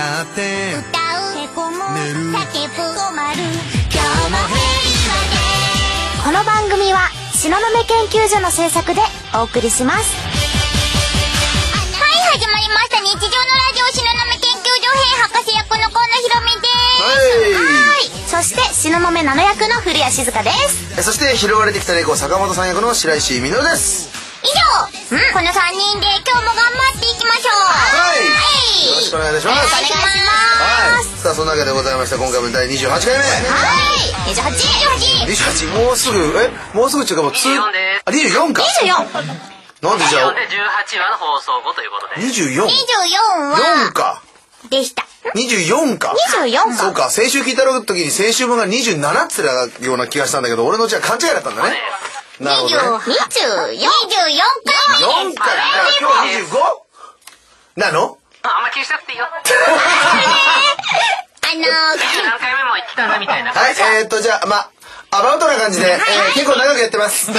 って歌うへこむ寝る叫ぶ止まる今日も平和で。 この番組は東雲研究所の制作でお送りします。 はい、始まりました。日常のラジオ東雲研究所編博士役の河野ひろみです。 はい。そして東雲ナノ役の古谷静香です。 そして拾われてきた猫坂本さん役の白石みのるです。 以上、この3人で今日も頑張っていきましょう。 はい、 はい、 よろしくお願いいたします。 お願いします。 はい、さあそんなわけでございました今回も第28回目。 はい、28。 もうすぐっていうかもう 24です。 あ、24か。なんでじゃあ 18話の放送後ということで。 24 24は 4か。 でした。 24か。 24か。 そうか、先週聞いた時に先週分が27って言ってたような気がしたんだけど、俺のじゃあ勘違いだったんだね。なるほどね。 24回目 4回。今日 25？ なの？ あんま気にしなくていいよ。何回目も言ってたんだみたいな。 はい、じゃあアバウトな感じで、結構長くやってます。 これ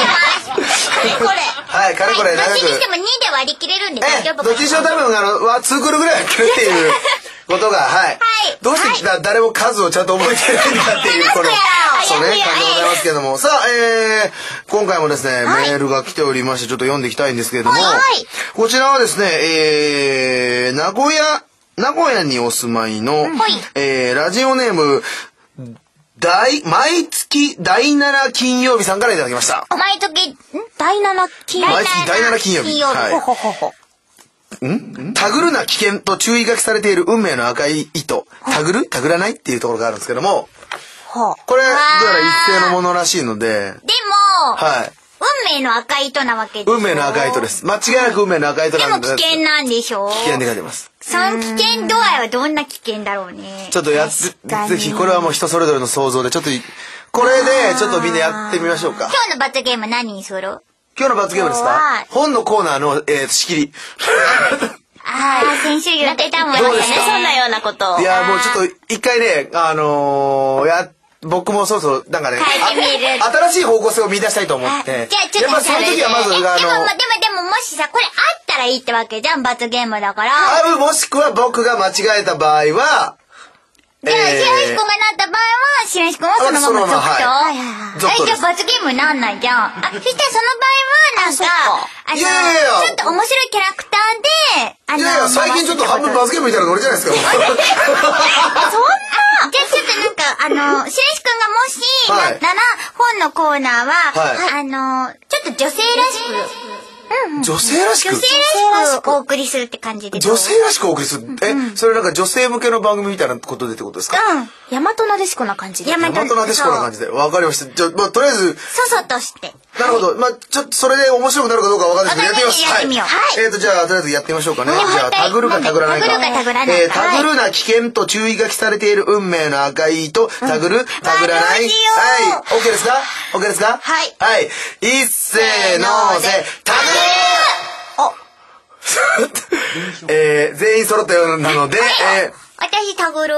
はい、かれこれ長く。 どっちにしても2で割り切れるんで大丈夫かな。 どっちにしても多分2クールぐらいやってるっていうことが、はい。どうして誰も数をちゃんと覚えてないんだっていう、この、そうね、感じでございますけども。さあ、今回もですね、メールが来ておりまして、ちょっと読んでいきたいんですけれども、こちらはですね、名古屋にお住まいの、ラジオネーム、毎月第7金曜日さんからいただきました。 毎月第7金曜日。 毎月第7金曜日。はい。タグるな危険と注意書きされている運命の赤い糸。タグる？タグらないっていうところがあるんですけども、これ、どうやら一定のものらしいので、 でも、 はい。 運命の赤い糸なわけです。 運命の赤い糸です。間違いなく運命の赤い糸なんで。 でも危険なんでしょ？ 危険で書いてます。 その危険度合いはどんな危険だろうね。 ちょっとぜひ、これはもう人それぞれの想像で、ちょっと、これで、ちょっとみんなやってみましょうか。 今日の罰ゲーム何にする？ 今日の罰ゲームですか？本のコーナーの、仕切り。 先週言ってたもんね。 どうですか？ そんなようなこと。 いや、もうちょっと一回ね、僕もそろそろなんかね、新しい方向性を見出したいと思って。 じゃあちょっとやっぱその時はまずでももしさ、これあったらいいってわけじゃん、罰ゲームだから。 もしくは僕が間違えた場合は、 じゃあ、白石君がなった場合は、白石君はそのまま続投。じゃあ罰ゲームなんないじゃん。そしたらその場合は、なんか、ちょっと面白いキャラクターで、 いやいや、最近ちょっと半分罰ゲームみたいなノリじゃないですか。 そんなじゃあちょっとなんか、白石君がもし、なったら、本のコーナーは、ちょっと女性らしく、 女性らしくお送りするって感じで。 女性らしくお送りする。それなんか女性向けの番組みたいなことでってことですか？ 大和なでしこな感じで。 大和なでしこな感じで。わかりました。じゃあ、とりあえず。 そとして。 なるほど。ちょっとそれで面白くなるかどうかわかんないですけど、やってみます。 やってみよう。 じゃあ、とりあえずやってみましょうかね。じゃあ、タグるかタグらないか。タグるな危険と注意書きされている運命の赤い糸。タグる、タグらない。はい。OK ですか？ OK ですか？ はい。 はい。いっせーのぜ、タグる全員揃ったようなので、 私タグる。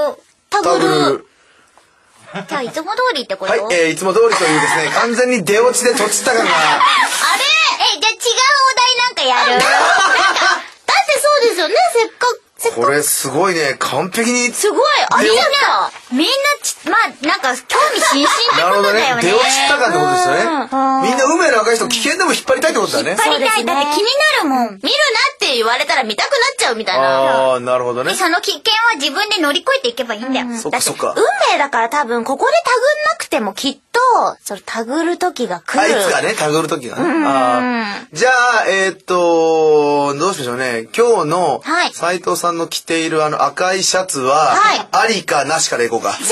じゃあいつも通りってこと？ はい、いつも通りというですね、完全に出落ちでとちった感が。 あれ？じゃあ違うお題なんかやる？だってそうですよね、せっかく。 これすごいね、完璧に。 すごい。みんななんか興味津々ってことだよね。 出落ちった感ってことですよね。みんな運命の赤い人危険でも引っ張りたいってことだね。 引っ張りたい。だって気になるもん。見るなって言われたら見たくなっちゃうみたいな。 なるほどね。 その危険は自分で乗り越えていけばいいんだよ。 そっかそっか。 運命だから多分ここでタグんなくてもきっと、それタグる時が来る。 いつかね、タグる時がね。じゃあ、どうしましょうね。今日の斉藤さんの着ている赤いシャツは、ありかなしからいこうか。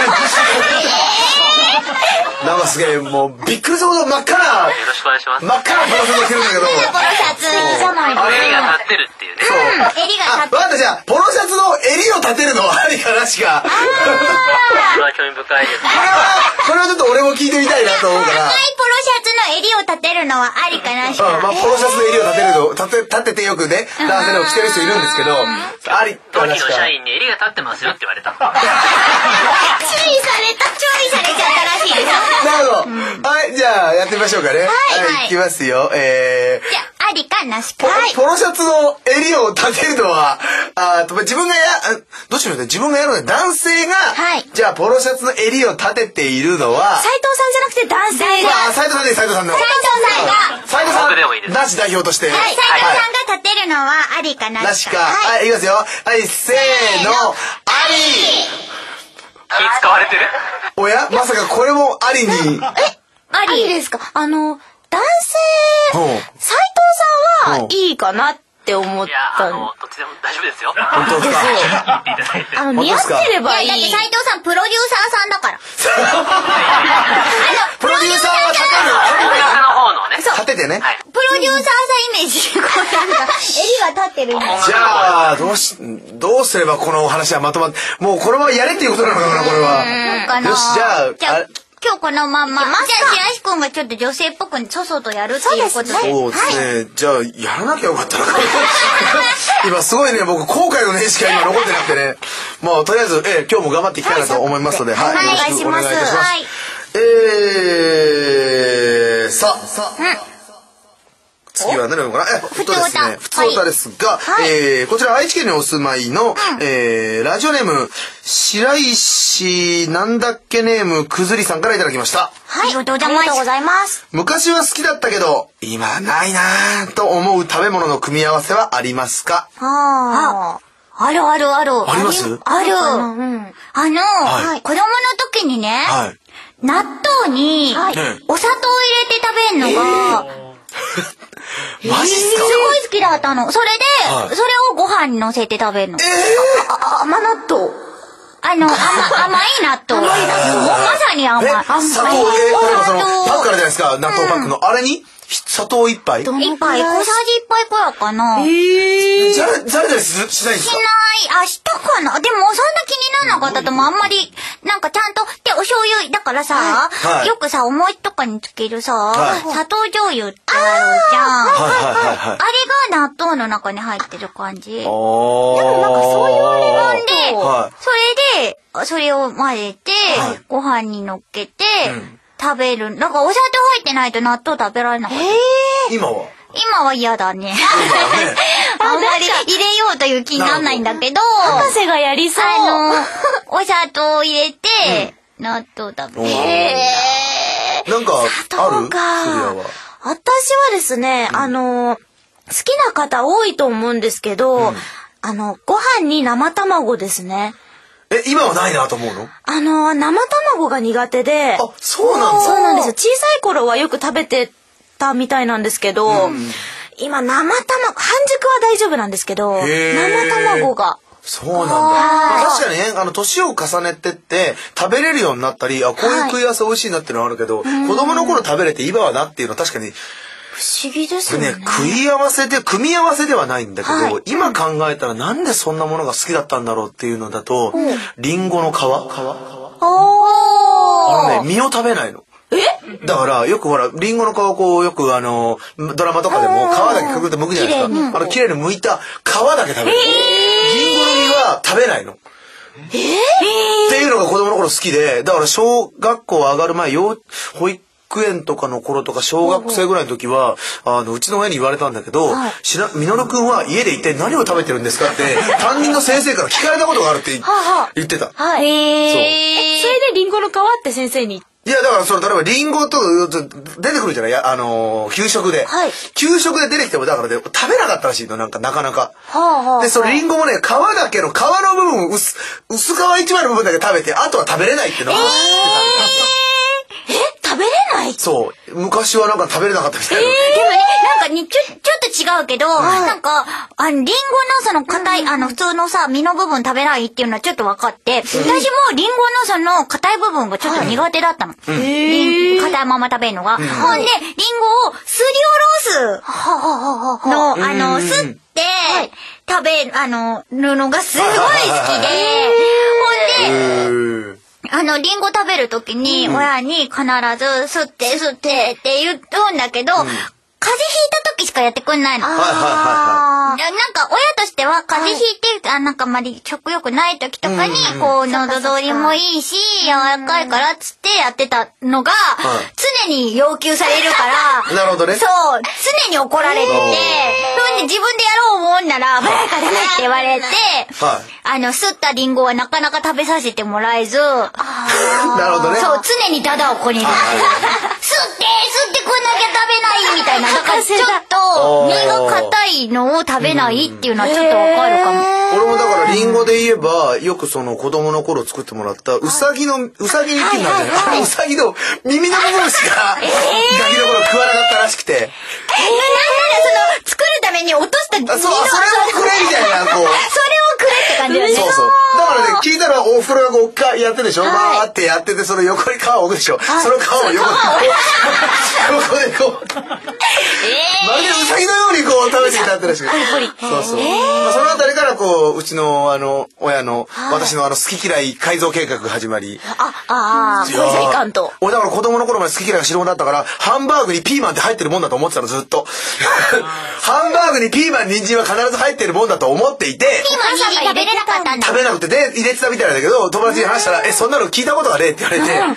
なんかすげえ、もうびっくりするほど真っ赤な。 よろしくお願いします。 真っ赤なポロシャツを着るんだけど。 ポロシャツじゃないの。 襟が立ってるっていうね。 そう。 襟が立ってる。 わかった、じゃあ、ポロシャツの襟を立てるのはありかなしか。 これは興味深いです。 これはちょっと俺も聞いてみたいなと思うから。 赤いポロシャツの襟を立てるのはありかなしか。 ポロシャツの襟を立ててよくね、男性でも着てる人いるんですけど、ありかなしか。 時の社員に襟が立ってますよって言われた。 注意されちゃったらしいです。 なるほど。はい、じゃあやってみましょうかね。はい、いきますよ。 じゃあ、 ありかなしか。 ポロシャツの襟を立てるのは、自分がどうしようね、自分がやるので、男性が、じゃあ、ポロシャツの襟を立てているのは、 斉藤さんじゃなくて男性が。 斉藤さんで、斉藤さんの。 斉藤さん男子代表として。 斉藤さんが立てるのはありかなしか。 はい、いきますよ。はい、せーの、あり。 気使われてる？ おやまさかこれもありに。 ありですか？男性、斉藤さんはいいかなって思ったの。 どっちでも大丈夫ですよ。 本当ですか？ 似合ってればいい。 だって斉藤さんプロデューサーさんだから。 プロデューサーは立てる。 の方のね。 立ててね。 プロデューサーさんイメージで、こうなんか、襟が立ってるんだ。 じゃあ、どうすればこの話はまとまって、もうこのままやれっていうことなのかな、これは。よし、じゃあ、 今日このまま、じゃあ、白石くんがちょっと女性っぽくそそとやるっていうことで。 そうですね。じゃあ、やらなきゃよかったのか。今すごいね、僕、後悔の念しか今残ってなくてね。もう、とりあえず、今日も頑張っていきたいなと思いますので、はい。よろしくお願いいたします。さあ。次は何なのかな。ですね、ふつおたですが、こちら愛知県にお住まいの、ラジオネーム、白石なんだっけネームくずりさんからいただきました。 はい、ありがとうございます。 昔は好きだったけど、今ないなぁと思う食べ物の組み合わせはありますか？ ある。 あります？ ある。子供の時にね、納豆にお砂糖入れて食べるのが、 マジっすか？ すごい好きだったの。それをご飯に乗せて食べるの。 甘納豆。 甘い納豆。まさに甘い。 砂糖、パックあるじゃないですか、納豆パックの。あれに砂糖1杯？ 1杯、小さじ1杯くらいかな。 ざれたりしないんですか？ しない。したかな。でも、そんな気にならなかったともあんまり、なんかちゃんと、で、お醤油、だからさ、よくさ、お餅とかにつけるさ、砂糖醤油ってあるじゃん。あれが納豆の中に入ってる感じ。でもなんかそういうあれなんで、それを混ぜて、ご飯に乗っけて、食べる。なんかお砂糖入ってないと納豆食べられなかった。今は嫌だね。あんまり入れようという気にならないんだけど、 博士がやりそう。 お砂糖を入れて、納豆食べる。 なんか、ある？ 私はですね、好きな方多いと思うんですけど、ご飯に生卵ですね。 今はないなと思うの？ 生卵が苦手で。 あ、そうなんだ。 そうなんですよ。小さい頃はよく食べてたみたいなんですけど、今生卵、半熟は大丈夫なんですけど、生卵が。 そうなんだ。確かにね、年を重ねてって食べれるようになったり、こういう食い合わせ美味しいなっていうのはあるけど、子供の頃食べれて今はなっていうのは確かに不思議ですよね。 組み合わせではないんだけど、今考えたらなんでそんなものが好きだったんだろうっていうのだと、リンゴの皮？実を食べないの。だからよくほらリンゴの皮をこうよくドラマとかでも皮だけくぐって剥くじゃないですか。綺麗に剥いた皮だけ食べる。リンゴの実は食べないの。っていうのが子供の頃好きで、だから小学校上がる前保育園とかの頃とか小学生ぐらいの時はうちの親に言われたんだけど、みのるくんは家で一体何を食べてるんですかって担任の先生から聞かれたことがあるって言ってた。 それでリンゴの皮って先生に。 いやだから例えばリンゴと出てくるじゃない、給食で、給食で出てきてもだからね食べなかったらしいの、なかなか。でそれリンゴもね皮だけの皮の部分薄皮一枚の部分だけ食べて、あとは食べれないっていうのが知ってた。食べれない？ そう。昔はなんか食べれなかったみたいな。 でもね、なんかちょっと違うけど、なんか、リンゴのその硬い、普通のさ、実の部分食べないっていうのはちょっと分かって、私もリンゴのその硬い部分がちょっと苦手だったの。硬いまま食べるのが。ほんで、リンゴをすりおろすの、すって、食べる、のがすごい好きで、ほんで、リンゴ食べるときに、親に必ず、吸ってって言うんだけど、風邪ひいた時しかやってくんないの。 はいはいはい。 なんか親としては風邪ひいて、なんかあんまり食欲ない時とかに、こう、喉通りもいいし、柔らかいからっつってやってたのが、常に要求されるから、 なるほどね。 そう、常に怒られてて、それで自分でやろう思うんなら、バカだねって言われて、すったリンゴはなかなか食べさせてもらえず、なるほどね。 そう、常にダダをこねる。吸ってこなきゃ食べないみたいな。だからちょっと、身が硬いのを食べないっていうのはちょっとわかるかも。 俺もだからリンゴで言えば、よくその子供の頃作ってもらったウサギに一気になるじゃない。ウサギの耳の部分しか、ガキの頃食わなかったらしくて。なんなら作るために落としたそう、それをくれみたいな、こう。それをくれって感じだね。 そうそう。だからね、聞いたらおふくろがこうやってるでしょ、バーってやってて、その横に皮を置くでしょ、その皮を横にこう、横でこう、まるでウサギのようにこう食べていたってらしくて。そうそう。そのあたりからこう、うちの親の、私の好き嫌い改造計画が始まり。 これじゃいかんと。 俺だから子供の頃まで好き嫌いが白物だったから、ハンバーグにピーマンって入ってるもんだと思ってたの、ずっと。ハンバーグにピーマン、人参は必ず入ってるもんだと思っていて。 ピーマン、人参食べれなかったんだ。 食べなくて、で、入れてたみたいなんだけど、友達に話したら、そんなの聞いたことがねえって言われて。だから、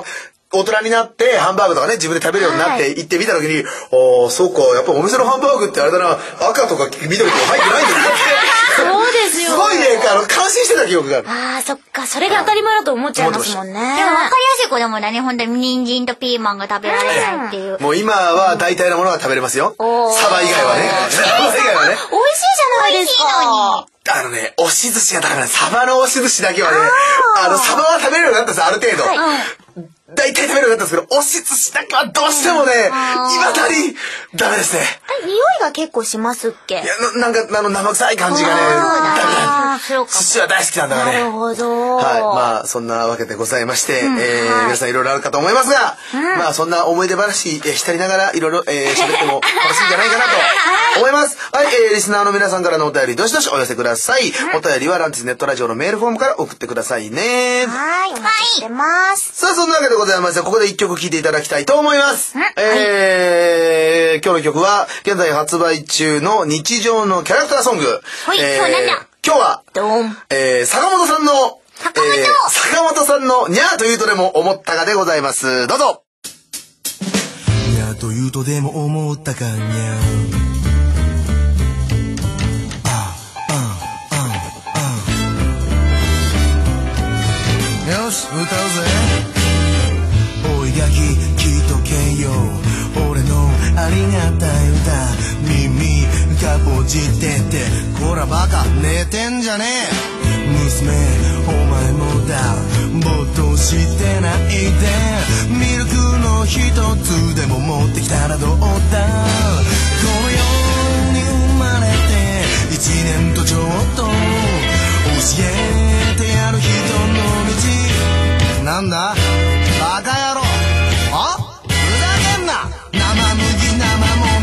大人になってハンバーグとかね、自分で食べるようになって行ってみた時に、そうか、やっぱお店のハンバーグってあれだな、赤とか緑とか入ってないんだなって。 そうですよ。 すごいね、感心してた記憶がある。 そっか、それが当たり前だと思っちゃいますもんね。でも分かりやすい子供だね、本当に人参とピーマンが食べられないっていう。 もう今は大体のものが食べれますよ。サバ以外はね。サバ以外はね。 美味しいじゃないですか。 押し寿司がだからサバの押し寿司だけはね、サバは食べれるようになったんですよ、ある程度。大体食べるようになったんですけど、押し寿司だけはどうしてもね、未だにダメですね。 匂いが結構しますっけ？ いや、なんか生臭い感じがね、ダメ。寿司は大好きなんだからね。 なるほど。 はい、まあそんなわけでございまして、皆さんいろいろあるかと思いますが、まあそんな思い出話浸りながらいろいろ喋っても楽しいんじゃないかなと思います。はい、リスナーの皆さんからのお便りどしどしお寄せください。お便りはランチネットラジオのメールフォームから送ってくださいね。 はい、お待ちしてます。 さあそんなわけでございまして、ここで一曲聴いていただきたいと思います。今日の曲は現在発売中の日常のキャラクターソング。今日は坂本さんの坂本さんのにゃーというとでも思ったかでございます。どうぞ。にゃーというとでも思ったかにゃー。よし、歌うぜ。おいがき聞いとけよ、俺のありがたい歌。耳がぼじってて、こらバカ寝てんじゃねえ。娘お前もだ、ぼっとしてないで。ミルクの一つでも持ってきたらどうだ。この世に生まれて1年とちょっと、教えてやる人の道。なんだバカ野郎、ふざけんな。生麦生米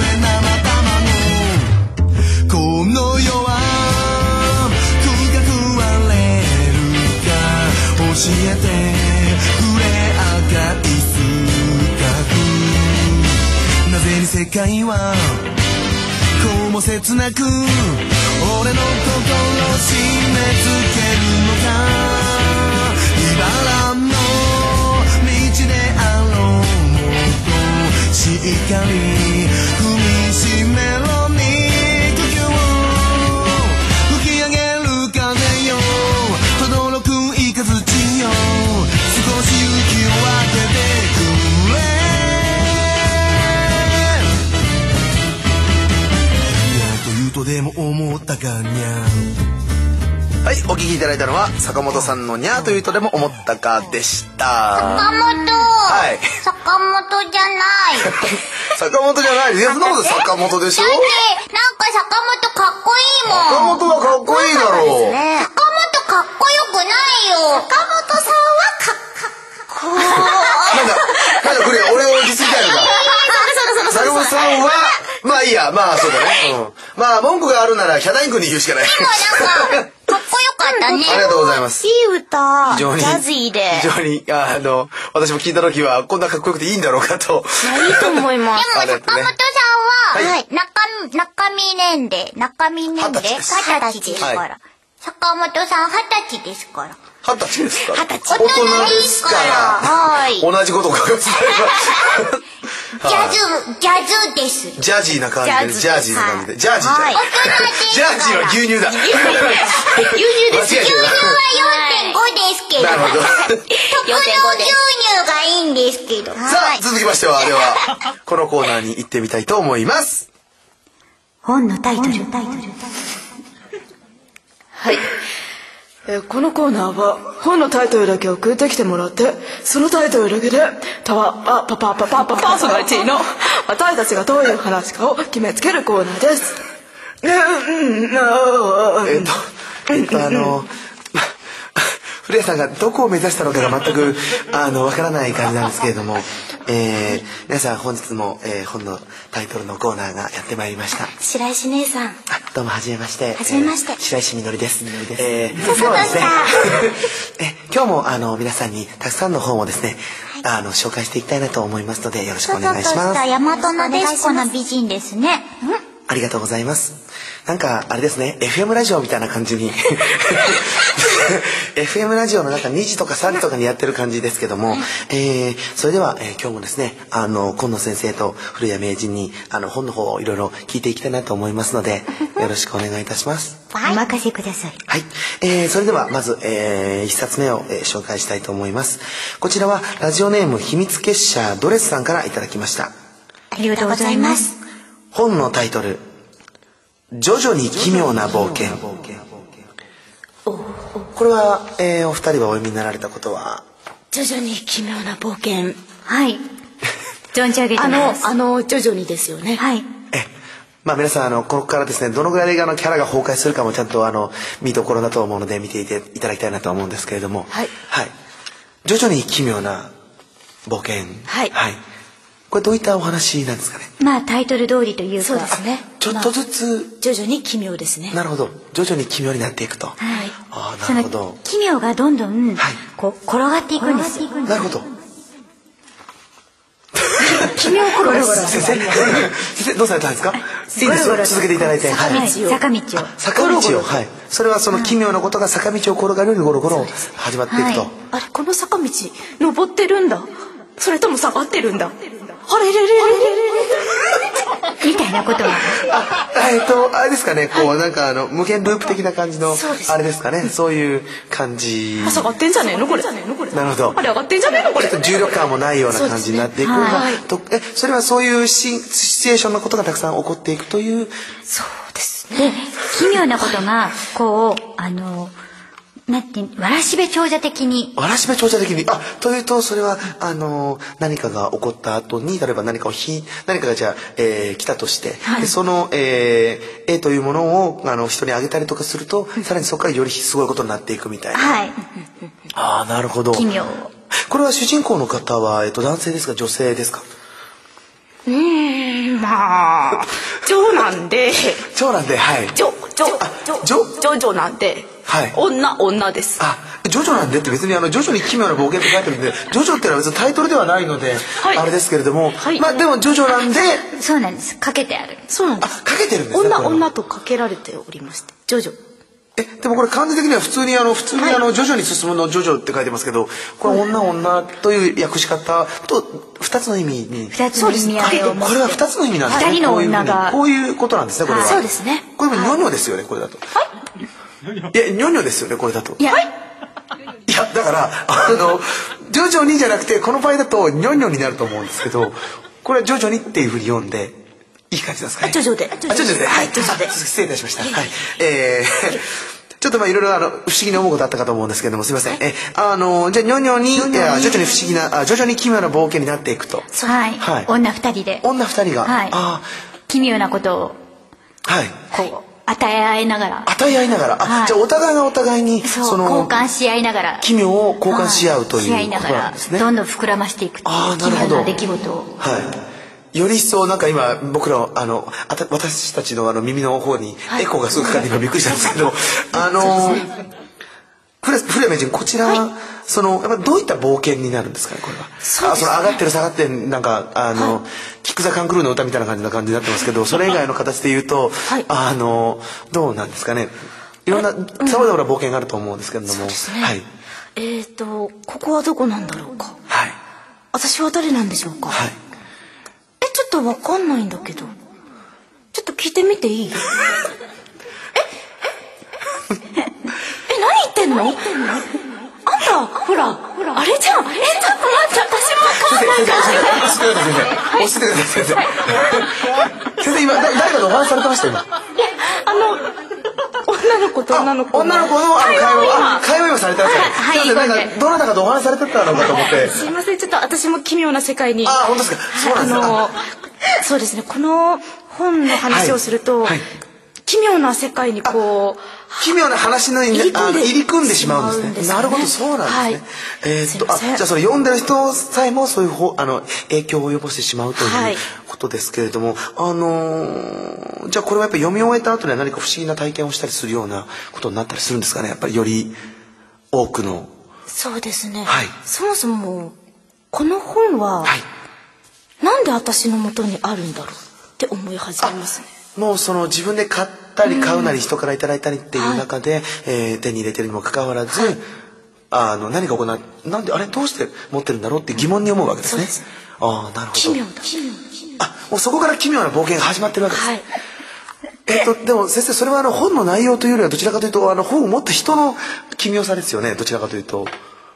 生卵、この世は食が食われるか、教えてくれ赤いスカーフ。なぜに世界はこうも切なく俺の心を締め付けるのか。茨の道であろうとしっかり踏みしめろ。肉球を吹き上げる風よ、轟くイカズチよ、少し息を当ててくれ。にゃというとでも思ったかにゃ。はい、お聞きいただいたのは坂本さんのにゃーというとでも思ったかでした。 坂本、はい、坂本じゃない坂本じゃない。いや、そんなこと坂本でしょ。 だってなんか坂本かっこいいもん。 坂本はかっこいいだろう。 坂本かっこよくないよ。坂本さんはなんだこれ俺をディスりたいのか。坂本さんはまあいいや、まあそうだね。まあ文句があるならヒャダイン君に言うしかない。 でもなんかかっこよかったね。 ありがとうございます。 いい歌、ジャズィーで。 非常に私も聞いた時はこんなかっこよくていいんだろうかと。 いいと思います。 でも坂本さんははい。中身年齢20歳ですから。坂本さん20歳ですから。 20歳ですから。 大人ですから。はい。 同じことを書かせてジャズです。 ジャジーな感じで、ジャージーな感じで。ジャージーじゃない。ジャージーは牛乳だ。牛乳です。牛乳は 4.5 ですけど。 なるほど。 特の牛乳がいいんですけど。 さあ、続きましては、では、このコーナーに行ってみたいと思います。 本のタイトル。 はい。このコーナーは本のタイトルだけ送ってきてもらって、そのタイトルだけでパーソナリティの私たちがどういう話かを決めつけるコーナーです。 古谷さんがどこを目指したのかが全くわからない感じなんですけれども、皆さん本日も、本のタイトルのコーナーがやってまいりました。 白石姉さん。 どうもはじめまして。白石みのりです。今日はですね、今日も皆さんにたくさんの本をですね、紹介していきたいなと思いますので、よろしくお願いします。 大和なでしこの美人ですね。 ありがとうございます。なんかあれですね、 FM ラジオみたいな感じにFM ラジオのなんか2時とか3時とかにやってる感じですけども、それでは、今日もですね、今野先生と古谷名人に本の方をいろいろ聞いていきたいなと思いますので、よろしくお願いいたします。 お任せください。 はい、それではまず、1冊目を、紹介したいと思います。こちらはラジオネーム秘密結社ドレスさんからいただきました。 ありがとうございます。 本のタイトル、徐々に奇妙な冒険。これは、お二人はお読みになられたことは？ 徐々に奇妙な冒険。 はい。存じ上げてます。 徐々にですよね。 はい。 まあ皆さんここからですね、どのぐらいキャラが崩壊するかもちゃんと見どころだと思うので見ていただきたいなと思うんですけれども、 はい。 はい。徐々に奇妙な冒険。 はい。 はい。これどういったお話なんですかね。 まあタイトル通りというか。 そうですね。 ちょっとずつ、 徐々に奇妙ですね。 なるほど。徐々に奇妙になっていくと。 はい。 ああ、なるほど。 奇妙がどんどんこう転がっていくんですよ。 なるほど。 奇妙転がし。 先生どうされたんですか。いいですよ、続けていただいて。 坂道を。 坂道を。はい。それはその奇妙なことが坂道を転がるようにゴロゴロ始まっていくと。 あれ、この坂道登ってるんだ。それとも下がってるんだ。あれみたいなことは。 あれですかね、こうなんか無限ループ的な感じのあれですかね、そういう感じ。 下がってんじゃねえのこれ。なるほど。 あれ上がってんじゃねえのこれ。 ちょっと重力感もないような感じになっていく。それはそういうシチュエーションのことがたくさん起こっていくという。 そうですね。で、奇妙なことがこうなんてわらしべ長者的に。 というとそれは何かが起こった後に、例えば何かがじゃあ、来たとして、はい、でその、絵というものを人にあげたりとかすると、さらにそこからよりすごいことになっていくみたいな。 はい。 ああ、なるほど。 奇妙。 これは主人公の方は男性ですか女性ですか。 まあ長男ではい。 ジョジョなんで、 はい、 女です。 ジョジョなんでって別に徐々に奇妙な冒険って書いてるんで、ジョジョっていうのは別にタイトルではないので、はい、あれですけれども、はい、まあでもジョジョなんで。 そうなんです。かけてある。 そうなんです。 かけてるんですね。 女とかけられておりまして、ジョジョ。 でもこれ漢字的には普通に徐々に進むのジョジョって書いてますけど、これ女という訳し方と2つの意味に。 2つの意味合いを持って。 これは2つの意味なんですね。 2人の女が。 こういうことなんですね、これは。 そうですね。 これもニョニョですよね、これだと。はい。いや、ニョニョですよね、これだと。 いや、 だから徐々にじゃなくて、この場合だとニョニョになると思うんですけど、これは徐々にっていうふうに読んでいい感じなんですかね。 徐々で。 はい、失礼いたしました。はい。ちょっといろいろ不思議に思うことあったかと思うんですけども、すみません。じゃあニョニョに徐々に奇妙な冒険になっていくと。 はい。女2人で。 女2人が。 はい。奇妙なことを。 はい。 こう与え合いながら。 じゃあお互いがお互いに交換し合いながら。 奇妙を交換し合うということなんですね。 どんどん膨らましていくっていう奇妙な出来事を。 はい。より一層なんか今僕ら私たちの耳の方にエコーがすごくかかって今びっくりしたんですけど、 古谷名人、こちらは、やっぱどういった冒険になるんですかね、これは。そうですね。上がってる下がってる、なんか、キック・ザ・カンクルーの歌みたいな感じになってますけど、それ以外の形で言うと、どうなんですかね。いろんな、さまざまな冒険があると思うんですけれども。そうですね。はい。 ここはどこなんだろうか。 はい。 私は誰なんでしょうか。はい。ちょっとわかんないんだけど。ちょっと聞いてみていい？何言ってんの？あんた、ほら、あれじゃん。ちょっと待って、私もわかんないから。 教えてください、先生。先生、今、誰かとお話されてました今。 女の子と女の子の会話今されてましたね。はい。なんかどなたかとお話されてたのかと思って。 すいません、ちょっと私も奇妙な世界に。 本当ですか。そうなんですか。 そうですね。この本の話をすると、奇妙な世界に奇妙な話の入り組んでしまうんですね。なるほど、そうなんですね。じゃあそれ読んでる人さえもそういう影響を及ぼしてしまうということですけれども、じゃあこれはやっぱり読み終えた後には何か不思議な体験をしたりするようなことになったりするんですかね。やっぱりより多くの。 そうですね。そもそもこの本はなんで私の元にあるんだろうって思い始めますね。 もう自分で買ったり買うなり人からいただいたりっていう中で、手に入れてるにもかかわらず、何が行うなんでどうして持ってるんだろうって疑問に思うわけですね。なるほど。 奇妙だ。 もうそこから奇妙な冒険が始まってるわけです。でも先生、それは本の内容というよりはどちらかというと本を持った人の奇妙さですよね。どちらかというと。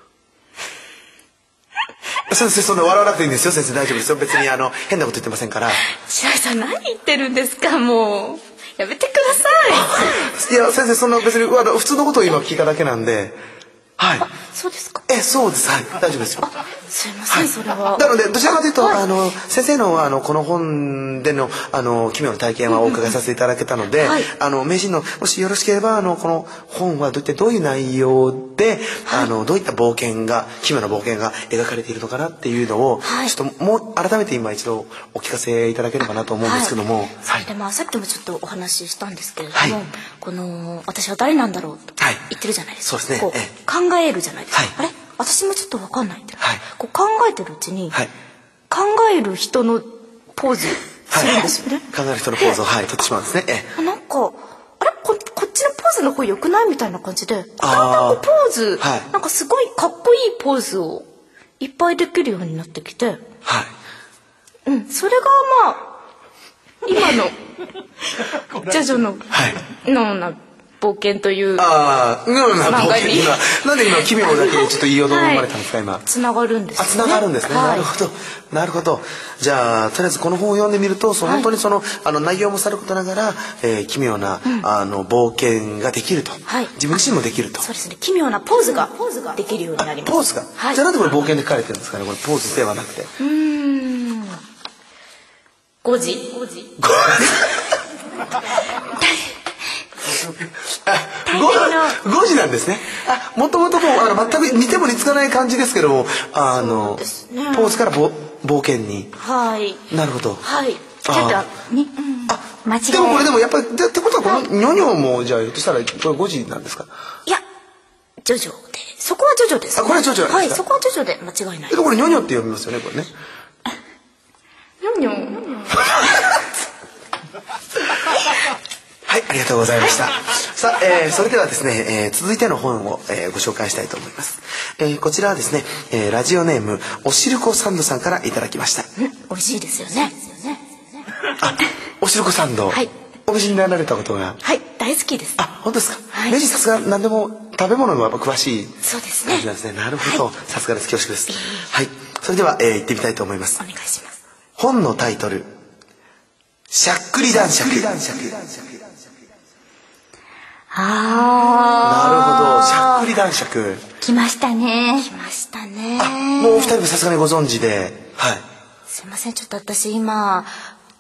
先生、そんな笑わなくていいんですよ。先生、大丈夫ですよ。別に変なこと言ってませんから。 白井さん、何言ってるんですか。もうやめてください。いや、先生、そんな別に普通のことを今聞いただけなんで。はい。 そうですか。 そうです。はい、大丈夫ですよ。 すいません、それは。 なのでどちらかというと先生のこの本での奇妙な体験はお伺いさせていただけたので、名人のもしよろしければこの本はどういう内容でどういった奇妙な冒険が描かれているのかなっていうのをちょっともう改めて今一度お聞かせいただければなと思うんですけども。 それでさっきもちょっとお話ししたんですけれども、私は誰なんだろうと言ってるじゃないですか。 そうですね。 考えるじゃないですか。あれ、私もちょっと分かんないって、考えてるうちに、考える人のポーズするんですよね。 考える人のポーズを取ってしまうんですね。 なんかこっちのポーズの方良くないみたいな感じで、ポーズ、なんかすごいかっこいいポーズをいっぱいできるようになってきて、それが今のジョジョのような冒険というなんで今奇妙だけちょっと言いよどまれたんですか。今つながるんですね。 つながるんですね。なるほど。じゃあとりあえずこの本を読んでみると本当に内容もさることながら奇妙な冒険ができると、自分自身もできると。 そうですね。奇妙なポーズができるようになります。 ポーズが。じゃあなんでこれ冒険で書かれてるんですかね。これポーズではなくて。 5時。 5時なんですね。もともともう全く似ても似つかない感じですけども、ポーズから冒険に。なるほど。 ちょっと間違え。 でもこれやっぱりってことはこのニョニョもじゃあひょっとしたらこれ5時なんですか。 いや、ジョジョで、そこはジョジョです。 これはジョジョなんですか。 そこはジョジョで間違いない。 これニョニョって読みますよね、これね。 ニョニョ。 はい、ありがとうございました。さあ、それではですね、続いての本を、ご紹介したいと思います。こちらはですね、ラジオネームおしるこサンドさんからいただきました。 美味しいですよね。 おしるこサンド。お召しになられたことが。 大好きです。 本当ですか。名人さすが何でも食べ物のやっぱ詳しい。 そうですね。 なるほど。さすがです。恐縮です。はい。それでは行ってみたいと思います。 お願いします。 本のタイトル。しゃっくり男爵。なるほど。しゃっくり男爵。 来ましたね。 もうお二人もさすがにご存知で。 すいません、ちょっと私今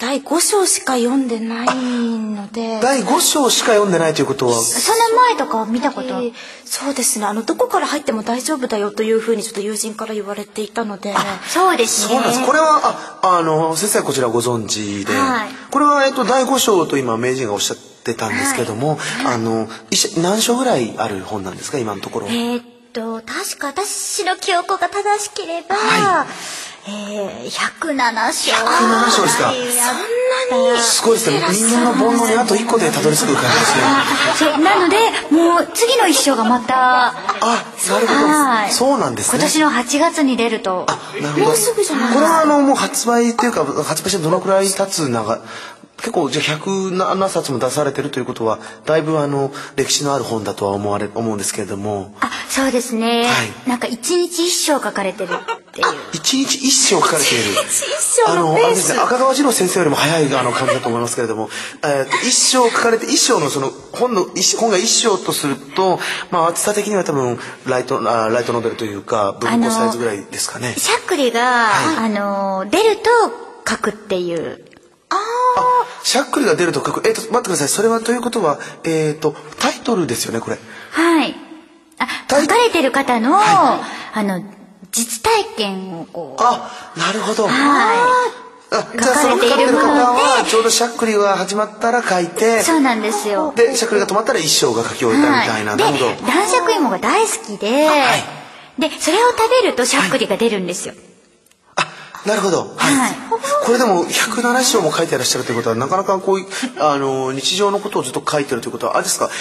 第5章しか読んでないので。 第5章しか読んでないということは、 その前とかは見たこと、 そうですね、どこから入っても大丈夫だよというふうにちょっと友人から言われていたので。 そうですね。 そうなんです。これは先生はこちらご存知で、これは第5章と今名人がおっしゃってたんですけども、何章ぐらいある本なんですか今のところ。 確か私の記憶が正しければ、107章。 107章ですか。そんなにすごいですね。人間の煩悩にあと1個でたどり着く感じですね。 なのでもう次の1章がまた、 なるほど、そうなんですね。 今年の8月に出ると。 なるほど。もうすぐじゃない。これはもう発売というか発売してどのくらい経つ結構じゃあ107冊も出されてるということはだいぶ歴史のある本だとは思うんですけれども。 そうですね、なんか1日1章書かれてるっていう。 1日1章書かれている。赤川次郎先生よりも早い感じだと思いますけれども、1章書かれて1章の本が1章とすると、厚さ的には多分ライトノベルというか文庫サイズぐらいですかね。 しゃっくりが、出ると書くっていう。 しゃっくりが出ると書く。待ってください。それはということはタイトルですよねこれ。 はい。書かれてる方の、実体験をこう。 なるほど。 じゃあその書かれてる方はちょうどしゃっくりが始まったら書いて。 そうなんですよ。 でしゃっくりが止まったら一章が書き終えたみたいな。なるほど。 で男爵芋が大好きで、でそれを食べるとしゃっくりが出るんですよ。 なるほど。これでも107章も書いていらっしゃるということはなかなかこういう日常のことをずっと書いてるということはあれですか、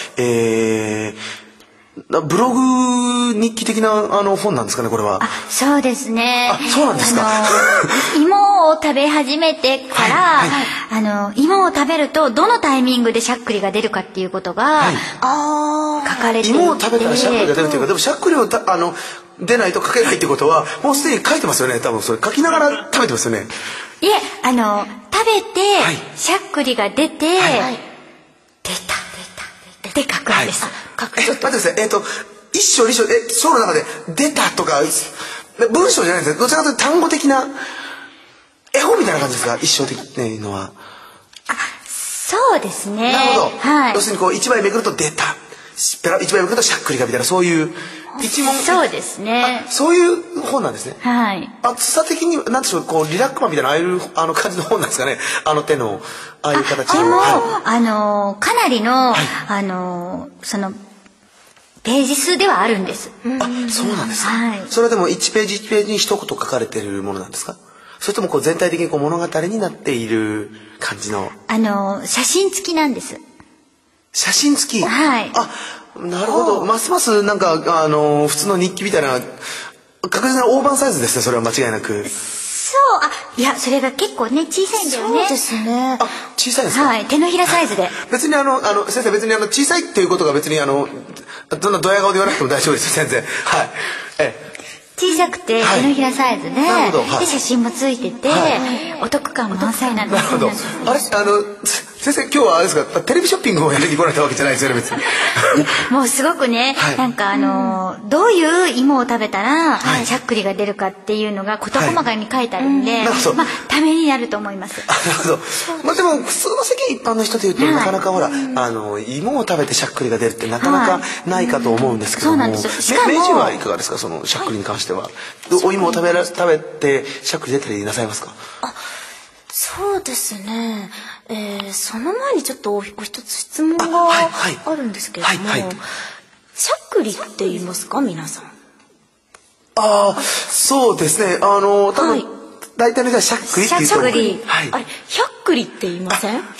ブログ日記的な本なんですかねこれは。 そうですね。 そうなんですか。 芋を食べ始めてから、芋を食べるとどのタイミングでしゃっくりが出るかっていうことが、書かれていて。 芋を食べたらしゃっくりが出るというか、でもしゃっくりを出ないと書けないってことはもうすでに書いてますよね。多分それ書きながら食べてますよね。 いえ食べて、しゃっくりが出て、出たって書くんです。 待ってください。一章二章章の中で出たとか文章じゃないんですよ。どちらかというと単語的な絵本みたいな感じですか。一章的っていうのは。 そうですね。 なるほど。要するにこう一枚めくると出た、一枚めくるとしゃっくりがみたいなそういう一問。 そうですね。 そういう本なんですね。厚さ的になんでしょう、こうリラックマみたいなああいう感じの本なんですかね。手のああいう形の。 でも、かなりのそのページ数ではあるんです。 そうなんですか。それはでも1ページ1ページに一言書かれているものなんですか。それともこう全体的にこう物語になっている感じの。 写真付きなんです。 写真付き。なるほど。ますますなんか普通の日記みたいな確実な大判サイズですね。それは間違いなく。 いやそれが結構ね小さいんだよね。 そうですね。 小さいですか。 手のひらサイズで。 別に先生別に小さいっていうことが別にどんなドヤ顔で言わなくても大丈夫です先生。 小さくて手のひらサイズで、で写真もついてて、お得感満載なんです。 なるほど。あれ先生今日はあれですか、テレビショッピングをやりに来られたわけじゃないですよね別に。 もうすごくね、なんかどういう芋を食べたらしゃっくりが出るかっていうのが事細かに書いてあるんで、ためになると思います。 なるほど。でも普通の世間一般の人でいうとなかなかほら芋を食べてしゃっくりが出るってなかなかないかと思うんですけども、名人はいかがですか、そのしゃっくりに関しては。お芋を食べてしゃっくり出たりなさいますか。 そうですね。その前にちょっとお一つ質問があるんですけれども、しゃっくりって言いますか皆さん。 そうですね。多分大体の人はしゃっくりって言うと思う。 あれひゃっくりって言いません。ひゃっ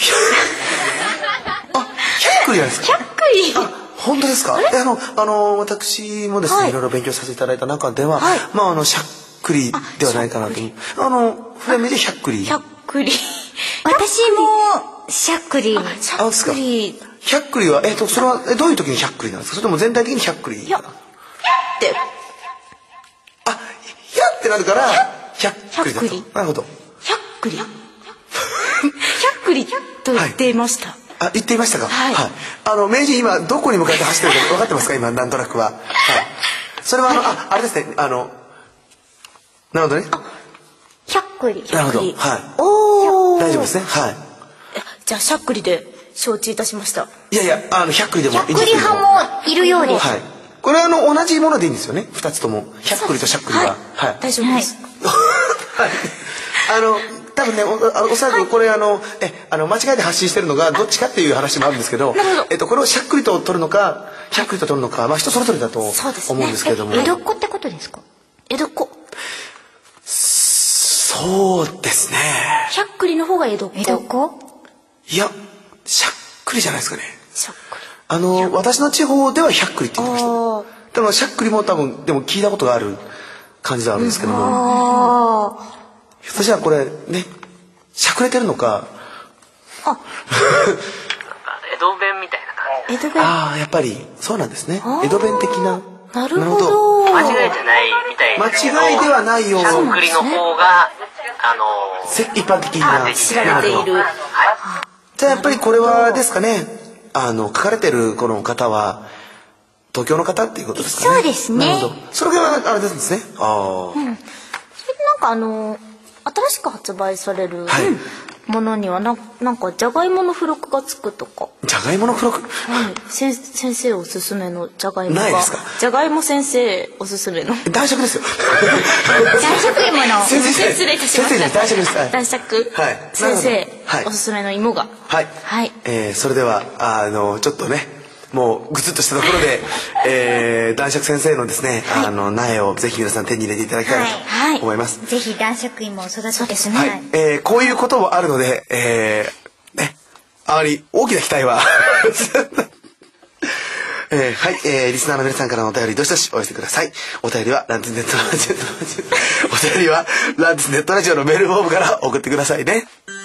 くりなんですか。 ひゃっくり。 本当ですか。私もですね、いろいろ勉強させていただいた中では、しゃっくりではないかなと。フレームでひゃっくり。 ひゃっくり。 私もしゃっくり。 ひゃっくりはそれはどういう時にひゃっくりなんですか。それとも全体的にひゃっくり。ひゃってなるからひゃっくりだと。なるほど。 ひゃっくり。ひゃっくりと言っていました。 言っていましたか。名人今どこに向かって走ってるか分かってますか。今なんとなくは。それはあれですね。なるほどね。 ひゃっくり。 なるほど。 お大丈夫ですね。はい。 じゃあしゃっくりで承知いたしました。 いやいや、100栗でもいいんですけど。 100栗派もいるようです。 はい。これ同じものでいいんですよね。2つとも100栗としゃっくりは。はい。 大丈夫です。 はい。多分ね、おそらくこれ間違えて発信してるのがどっちかっていう話もあるんですけど、これをしゃっくりと取るのか100栗と取るのか、人それぞれだと思うんですけれども。 江戸っ子ってことですか？ 江戸っ子。 そうですね。 しゃっくりの方が江戸っ子。 江戸っ子？ いや、しゃっくりじゃないですかね。 しゃっくり。 私の地方では100栗って言ってました。でもしゃっくりも多分でも聞いたことがある感じではあるんですけども。ひょっとしたらこれね、しゃくれてるのか。 江戸弁みたいな感じ。 江戸弁。 ああ、やっぱりそうなんですね。江戸弁的な。 なるほど。 間違いじゃないみたいな。 間違いではないような。 しゃっくりの方が一般的な知られている。 じゃあやっぱりこれはですかね。書かれてるこの方は東京の方っていうことですかね。 そうですね。 なるほど。それがあれですね。 それで新しく発売されるものにはなんかじゃがいもの付録がつくとか。 じゃがいもの付録。 先生おすすめのじゃがいもが。 ないですか。 じゃがいも先生おすすめの。 男爵ですよ。 男爵芋の。 失礼いたしました。 男爵です。 男爵。先生おすすめの芋が。 はい。それではちょっとね。もうぐつっとしたところで、男爵先生のですね、苗をぜひ皆さん手に入れていただきたいと思います。 ぜひ男爵芋を育ててですね。こういうこともあるので、あまり大きな期待はリスナーの皆さんからのお便りどしどしお寄せください。お便りはランティスネットラジオのメールフォームから送ってくださいね。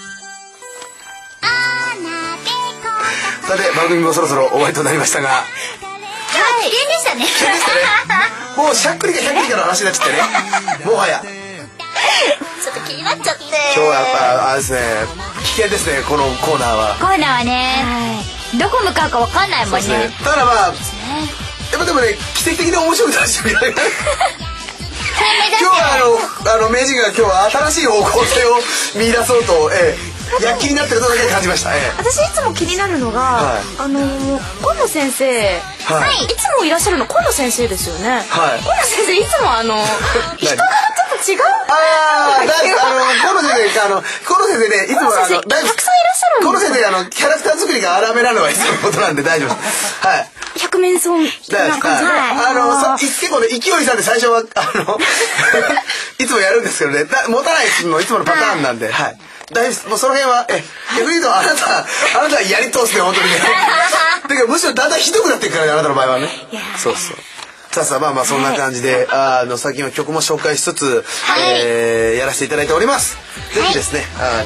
さて番組もそろそろ終わりとなりましたが、 危険でしたね。 もうしゃっくりか100栗かの話になっちゃってね。もはやちょっと気になっちゃって。 今日はやっぱあれですね、危険ですね、このコーナーは。 コーナーはね、どこ向かうかわかんないもんね。 ただやっぱでもね、奇跡的に面白くなっちゃうから今日は名人が今日は新しい方向性を見出そうと躍起になってるとだけ感じました。 私いつも気になるのが、今野先生、いつもいらっしゃるの今野先生ですよね。今野先生いつも人柄ちょっと違う。 今野先生ね、いつもたくさんいらっしゃるんです。 今野先生キャラクター作りが荒めなのはいつものことなんで大丈夫です。はい。 百面相な感じで。 結構ね勢いさんで最初はいつもやるんですけどね、持たないのいつものパターンなんで、はい。もうその辺は逆に言うとあなたはやり通すね本当にね。だけどむしろだんだんひどくなっていくからね、あなたの場合はね。そう。さあまあそんな感じで最近は曲も紹介しつつやらせていただいております。ぜひですね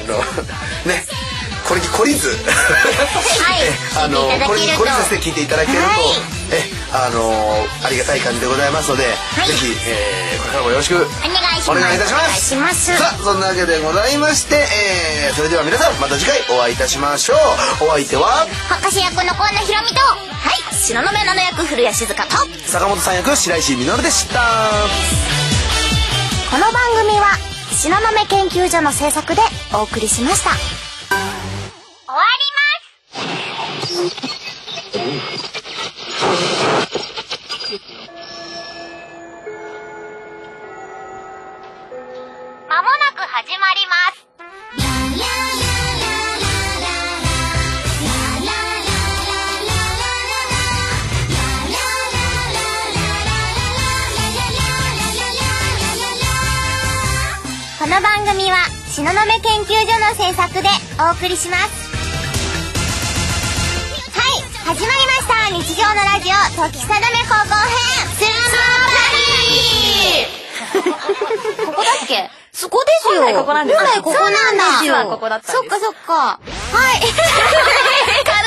懲りず懲りさせて聞いていただけるとありがたい感じでございますので、ぜひこれからもよろしくお願いいたします。さあそんなわけでございまして、それでは皆さんまた次回お会いいたしましょう。お相手は博士役の河野ひろみと、 東雲七役古谷静香と坂本さん役白石稔でした。 この番組は東雲研究所の制作でお送りしました。終わります。まもなく始まります。この番組は東雲研究所の制作でお送りします。始まりました。日常のラジオ時定め高校編スーパーリーここだっけ？そこですよ。 ここなんです。 本来ここなんですよ。 ここだったんです。 そっか。はい軽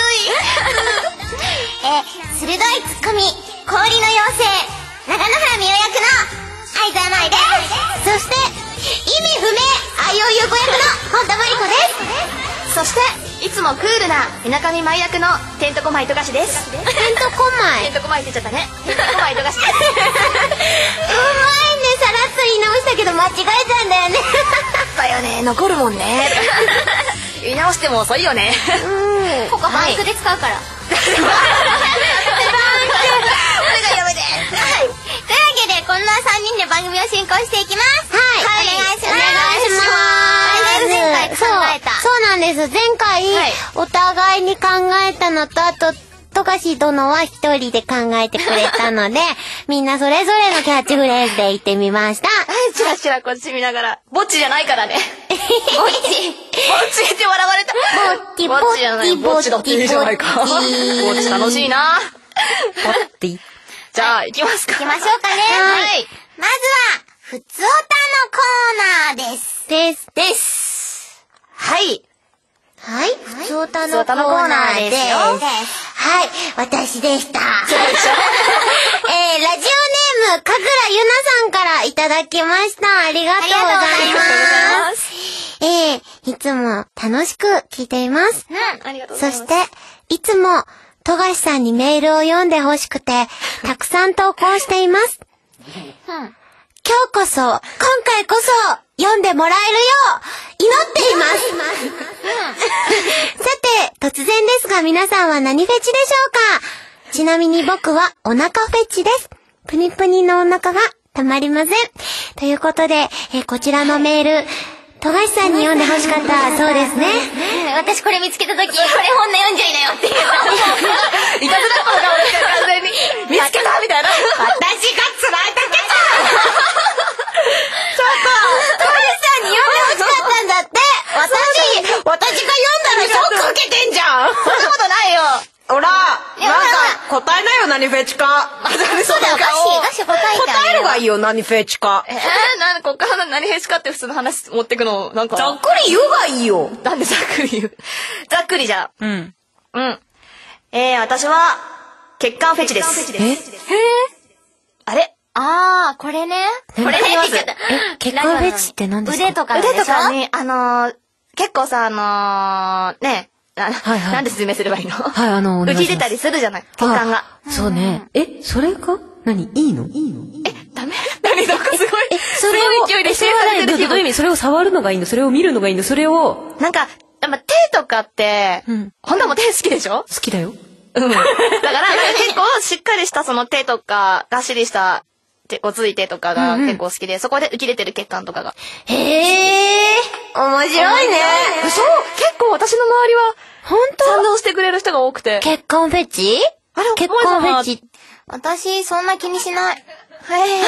い鋭いツッコミ氷の妖精長野原美代役の相沢舞です。そして意味不明あいおい横役の本田真理子です。 そしていつもクールな水上舞役のてんとこまいとがしです。 てんとこまいてんとこまいって言っちゃったね。てんとこまいとがしです。 うまいね、さらっと言い直したけど間違えたんだよねだよね、残るもんね言い直しても遅いよね。 ここバンクで使うから。お願いやめて。はい。というわけでこんな3人で番組を進行していきます。はい。お願いします。お願いします。前回考えた。 そうなんです。前回お互いに考えたのと、あと富樫殿は一人で考えてくれたので、みんなそれぞれのキャッチフレーズで言ってみました。 チラチラこっち見ながら。ぼっちじゃないからね。ぼっち。ぼっちって笑われた。 ぼっち、ぼっち、ぼっち、ぼっち。 ぼっち楽しいな。ぼっち。じゃあ、行きますか。 行きましょうかね。はい。まずは、ふつおたのコーナーです。 です。はい。 はい。ふつおたのコーナーですよ。はい。私でした。ラジオネーム、かぐらゆなさんからいただきました。ありがとうございます。いつも楽しく聞いています。 ありがとうございます。 そして、いつも、富樫さんにメールを読んでほしくて、たくさん投稿しています。今日こそ、今回こそ、読んでもらえるよう、祈っています。さて、突然ですが皆さんは何フェチでしょうか？ちなみに僕はお腹フェチです。プニプニのお腹がたまりません。ということで、こちらのメール、富樫さんに読んでほしかったそうですね。 私これ見つけた時、これ本音読んじゃいなよって言った。 いたずらっ子が俺が完全に見つけたみたいな。 私が辛いだけだちょっと、富樫さんに読んでほしかったんだって。私が読んだのそうかけてんじゃん。 そんなことないよ。 ほら、なんか答えなよ何フェチか。 そうだよ、ガシ答えてあげる。 答えるがいいよ何フェチか。 こっから何フェチかって普通の話持ってくのなんか。 ざっくり言うがいいよ。 なんでざっくり言う。ざっくりじゃ。 うん。 私は血管フェチです。あれ？ これね。これねって言っちゃった。 血管フェチって何ですか？ 腕とかに、結構さ、ね、なんで説明すればいいの？ はい、お願いします。 浮き出たりするじゃない、血管が。 そうね。それが何？いいの？ ダメ？何なんかすごい。 それを、勢いでそれはどういう意味？それを触るのがいいの？それを見るのがいいの？それを。 なんか、手とかって、ほんとも手好きでしょ？ 好きだよ。 だから、結構しっかりしたその手とか、がっしりしたごつい手とかが結構好きで、そこで浮き出てる血管とかが。 面白いね。 そう、結構私の周りは、賛同してくれる人が多くて。 血管フェチ？血管フェチ。 私、そんな気にしない。 血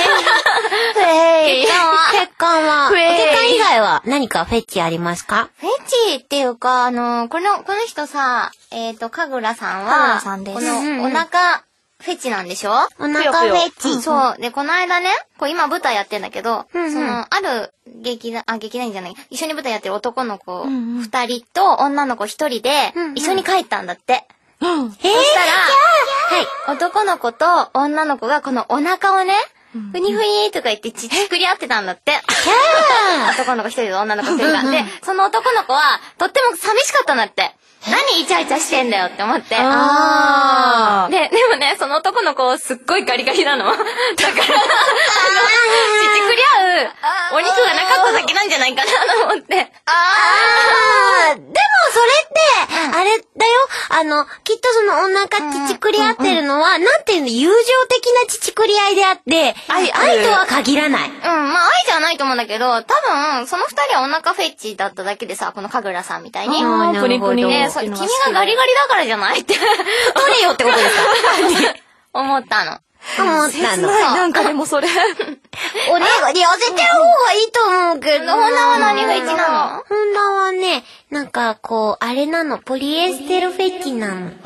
管以外は何かフェチありますか？ フェチっていうか、この人さ、かぐらさんは、このお腹フェチなんでしょ？ お腹フェチ。 そう。で、この間ね、今舞台やってんだけど、ある劇団じゃない、一緒に舞台やってる男の子2人と女の子1人で、一緒に帰ったんだって。そしたら、男の子と女の子がこのお腹をね、ふにふにとか言って作り合ってたんだって。男の子1人と女の子1人が。で、その男の子はとっても寂しかったんだって。何イチャイチャしてんだよって思って。でもね、その男の子すっごいガリガリなの。だから、ちちくり合うお肉がなかっただけなんじゃないかなと思って。でもそれって、あれだよ。きっとそのお腹ちちくり合ってるのは、なんていうの、友情的なちちくり合いであって、愛とは限らない。 まあ愛じゃないと思うんだけど、多分、その2人はお腹フェチだっただけでさ、このかぐらさんみたいに。 プニプニね。 君がガリガリだからじゃないって。 取れよってことですか？ 思ったの。 なんかでもそれ。 おねがり痩せてる方がいいと思うけど。 ホンダは何フェチなの？ ホンダはね、なんかあれなの、ポリエステルフェチなの。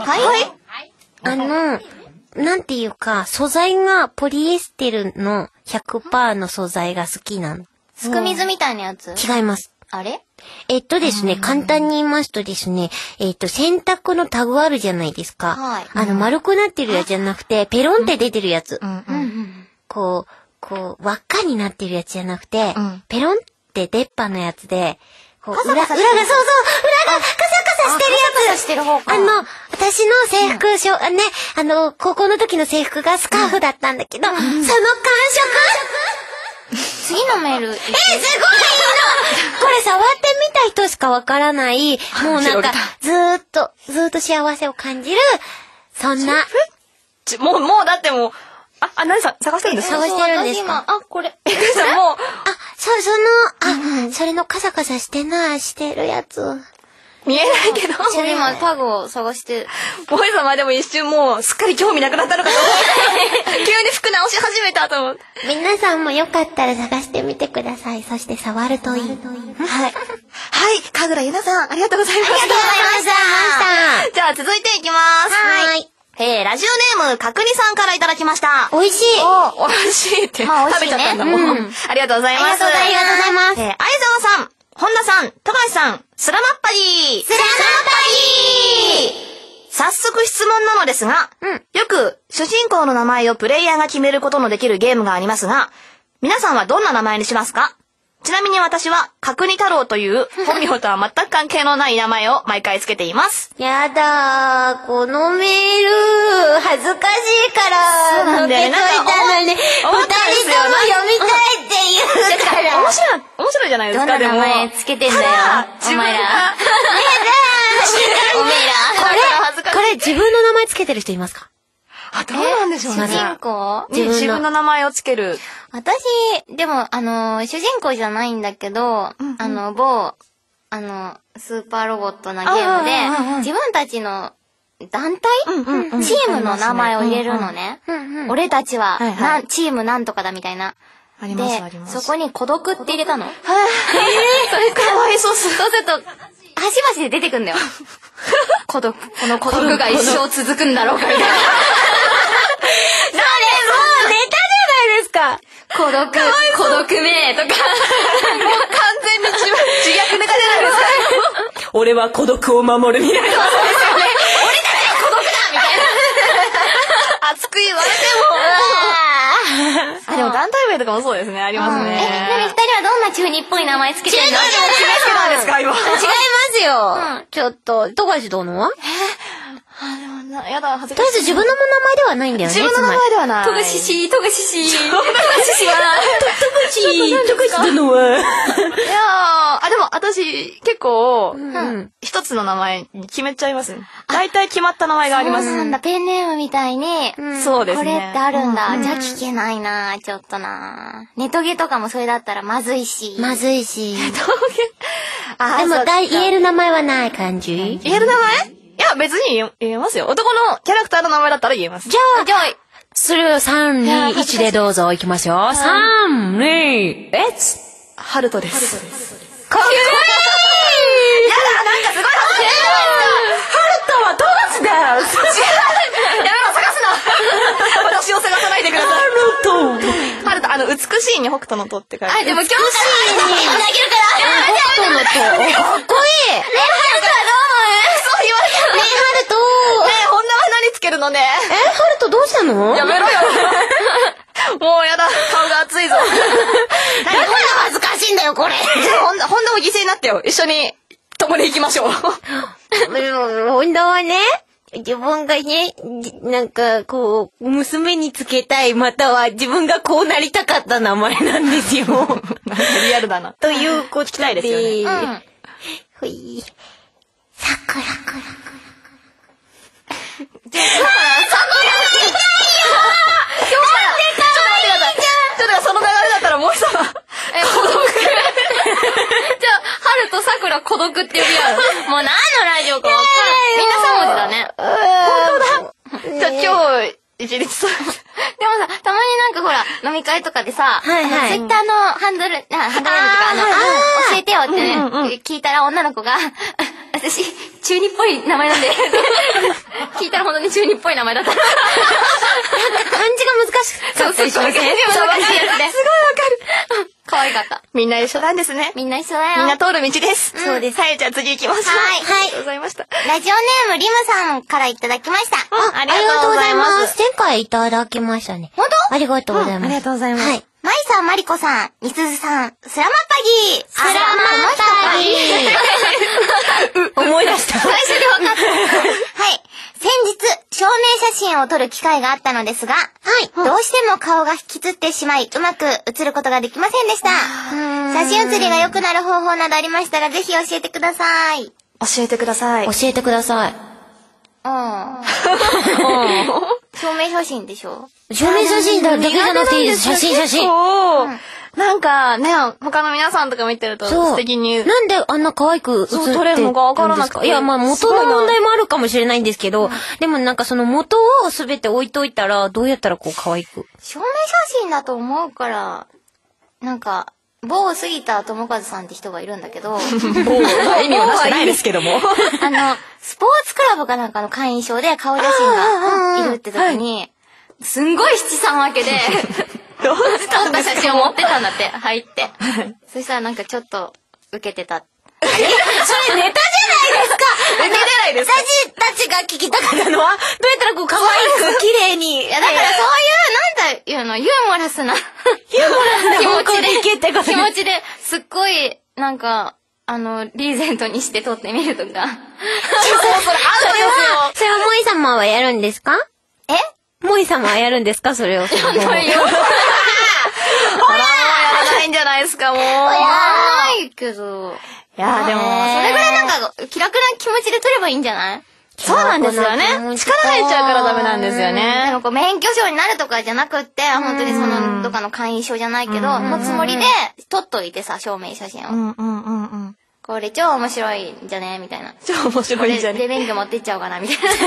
なんていうか、素材がポリエステルの 100% の素材が好きなの。 すく水みたいなやつ？ 違います。 あれ？ ですね、簡単に言いますとですね、洗濯のタグあるじゃないですか。丸くなってるやつじゃなくて、ペロンって出てるやつ。輪っかになってるやつじゃなくて、ペロンって出っ歯のやつで、裏がカサカサしてるやつ。 カサカサしてる方か。 私の制服、高校の時の制服がスカーフだったんだけど、その感触次のメール。 すごいいいのこれ触ってみた人しかわからない、もうなんか、ずーっと幸せを感じる、そんな。 もうだってもう、何探してるんですか？ 探してるんですか？ これ。もう。 それのカサカサしてるやつ。 見えないけど。 今タグを探して。 ボイ様でも一瞬もうすっかり興味なくなったのかと思って。急に服直し始めたと思って。 皆さんもよかったら探してみてください。そして触るといい。はい。 はい。神楽ゆなさん、ありがとうございました。 ありがとうございました。 じゃあ続いていきます。 はい。 ラジオネーム、かくにさんからいただきました。 美味しい。 美味しいって。食べちゃったんだもん。ありがとうございます。 ありがとうございます。 相沢さん、本田さん、富樫さん、スラマッパリー。早速質問なのですが、よく主人公の名前をプレイヤーが決めることのできるゲームがありますが、皆さんはどんな名前にしますか？ちなみに私は、角煮太郎という本名とは全く関係のない名前を毎回つけています。 やだー、このメール、恥ずかしいから、受けといたのに、二人とも読みたいって言うから。 面白いじゃないですか、 どんな名前つけてんだよ、お前ら。 これ自分の名前つけてる人いますか？ どうなんでしょうね。 主人公？ 自分の名前をつける。 私、でも、主人公じゃないんだけど、某、スーパーロボットなゲームで、自分たちの団体チームの名前を入れるのね。俺たちは、チームなんとかだみたいな。で、そこに孤独って入れたの。 それかわいそう。 そうすると、端々で出てくんだよ。この孤独が一生続くんだろうかみたいな。孤独名とか。もう完全に自虐ネタじゃないですか。 俺は孤独を守るみたいな。 そうですよね。俺たちは孤独だみたいな。 熱く言われても。でも団体名とかもそうですね。ありますね。 二人はどんな中二っぽい名前つけてるの？ 中二つけたんですか今。 違いますよ。ちょっと、富樫どうの？ やだ、恥ずかしい。 とりあえず自分の名前ではないんだよね。 自分の名前ではない。 富樫氏殿は。 いやでも私、結構、一つの名前に決めちゃいますね。大体決まった名前があります。 そうなんだ、ペンネームみたいに、 そうですね。 これってあるんだ。じゃあ聞けないな、ちょっとな。ネトゲとかもそれだったらまずいし。 ネトゲ。でも、 でも、 言える名前はない感じ？ 言える名前？いや、別に言えますよ。男のキャラクターの名前だったら言えます。 じゃあ、それを3、2、1でどうぞ行きましょう。3、2、1。 ハルトです。 かっこいい！ やだ、なんかすごい恥ずかしい。 ハルトは富樫だよ。 やめろ、探すな。私を探さないでください。ハルト、美しいに北斗の塔って書いてある。 でも今日から投げるから。 北斗の塔。かっこいい！ ハルトはどう思う？ そう言われた。 ねえ、ハルト。 ねえ、こんな花につけるのね。 ハルトどうしたの？ やめろよ。もうやだ、顔が熱いぞ。 だから恥ずかしいんだよ、これ。 ホンダも犠牲になってよ。一緒に共に行きましょう。 ホンダはね、自分がね、なんか、こう、娘につけたい、または自分がこうなりたかった名前なんですよ。 リアルだな。 ということで。 聞きたいですよね。 ほい。さくら。 その流れだったらもう一つ。孤独。じゃあ、 ハルとさくら孤独って呼び合う。もう何のラジオか分かる。みんな3文字だね。 本当だ。じゃあ今日、一日そう。 でもさ、たまになんかほら、飲み会とかでさ、ツイッターのハンドルネームとか教えてよってね、聞いたら女の子が、私、中二っぽい名前なんで、聞いたら本当に中二っぽい名前だった。なんか漢字が難しかったりしません？ すごいわかる。可愛かった。 みんな一緒なんですね。 みんな一緒だよ。 みんな通る道です。 そうです。 はい、じゃあ次行きます。 はい。 ありがとうございました。 ラジオネームリムさんからいただきました。 ありがとうございます。 前回いただきましたね。 本当？ ありがとうございます。 ありがとうございます。 はい。 マイさん、マリコさん、みすずさん、スラマッパギー。 スラマッパギー。思い出した。 最初で分かった。はい。先日、証明写真を撮る機会があったのですが、どうしても顔が引きつってしまい、うまく写ることができませんでした。写真写りが良くなる方法などありましたら、ぜひ教えてください。 教えてください。 教えてください。 証明写真でしょ？ 証明写真だけじゃなくていいです。写真。 なんかね、他の皆さんとか見てると素敵に。 なんであんな可愛く写って撮れるのかわからなくて。 いや、まあ元の問題もあるかもしれないんですけど、でもなんかその元をすべて置いといたら、どうやったらこう可愛く。 証明写真だと思うから、なんか、某杉田智和さんって人がいるんだけど、 意味を出してないですけども。 スポーツクラブかなんかの会員証で顔写真がいるって時に、すんごい七三分けで、撮った写真を持ってたんだって、入って。そしたらなんかちょっと、受けてた。 それネタじゃないですか。 受けてないですか。 私たちが聞きたかったのは、どうやったらこう可愛く綺麗に。 いや、だからそういう、なんだいうの、ユーモラスな気持ちで、気持ちで、すっごい、なんか、リーゼントにして撮ってみるとか。 それはモイ様はやるんですか？モイ様はやるんですか？それを。 やんないよ。 やらないんじゃないですか、もう。やらないけど。 いや、でも、 それぐらいなんか、気楽な気持ちで撮ればいいんじゃない？ そうなんですよね。力入っちゃうからダメなんですよね。 でもこう、免許証になるとかじゃなくって、本当にその、どっかの会員証じゃないけど、のつもりで、撮っといてさ、証明写真を。これ超面白いんじゃねみたいな。 超面白いんじゃね。 で、免許持ってっちゃおうかな、みたいな。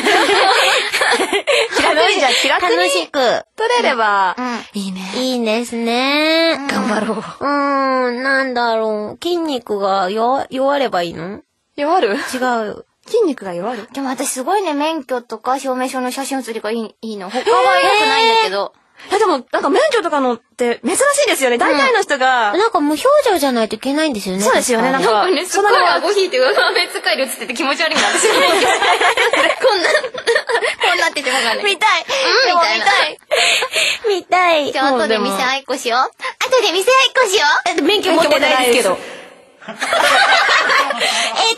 楽しく撮れれば、いいね。 いいですね。 頑張ろう。 なんだろう。筋肉が弱ればいいの？ 弱る？ 違う。 筋肉が弱る？ でも私すごいね、免許とか証明書の写真写りがいいの。他は良くないんだけど。 でも、なんか免許とかのって珍しいですよね。大体の人が。 なんか無表情じゃないといけないんですよね。 そうですよね。なんかね、すごい顎引いて上側面使いで写ってて気持ち悪いんだ。私こんなっててもわかんない。 見たい。 見たい。 じゃあ後で店あいこしよう。後で店あいこしよう。 免許持ってないですけど。 じゃあ次に行きましょうかね。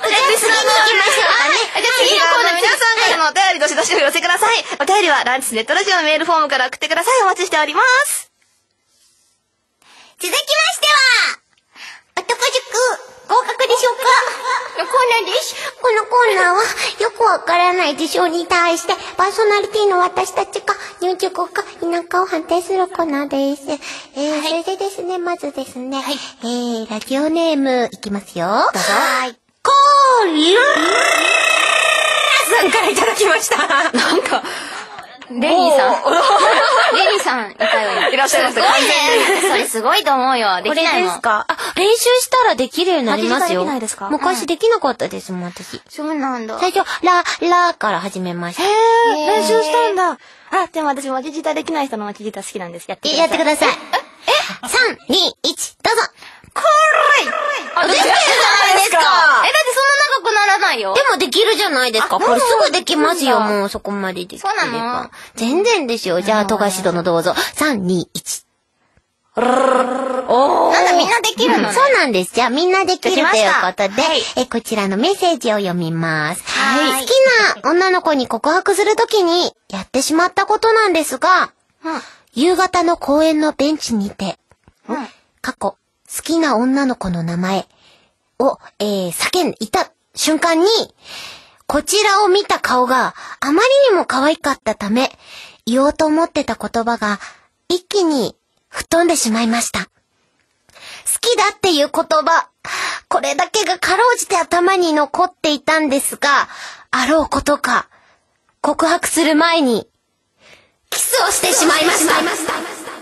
じゃあ次のコーナー、皆さんからのお便りどしどしお寄せください。お便りはランチスネットラジオのメールフォームから送ってください。お待ちしております。 続きましては、男塾、合格でしょうかのコーナーです。 このコーナーはよくわからない事象に対してパーソナリティの私たちが入塾か否かを判定するコーナーです。それでですね、まずですね、ラジオネームいきますよ。どうぞ。コーリラさんからいただきました。 なんか、 レニーさんいたよ。 いらっしゃいます。 すごいね。それすごいと思うよ。できないもん。 これですか？練習したらできるようになりますよ。 できないですか？ 昔できなかったですもん、私。 そうなんだ。 最初、ラから始めました。 練習したんだ。でも私、待ち舌できない人の待ち舌好きなんです。やってください。 3、2、1、どうぞ。 できるじゃないですか。だってそんな長くならないよ。 でもできるじゃないですか。これすぐできますよ、もうそこまでできれば。 そうなの？ 全然ですよ。じゃあ、富樫殿どうぞ。3、2、1。 なんだみんなできるのね。 そうなんです。じゃあみんなできるということで、こちらのメッセージを読みます。好きな女の子に告白するときにやってしまったことなんですが、夕方の公園のベンチにて、過去、好きな女の子の名前を、叫んでいた瞬間に、こちらを見た顔があまりにも可愛かったため、言おうと思ってた言葉が一気に吹っ飛んでしまいました。好きだっていう言葉、これだけがかろうじて頭に残っていたんですが、あろうことか、告白する前に、キスをしてしまいました。やってしま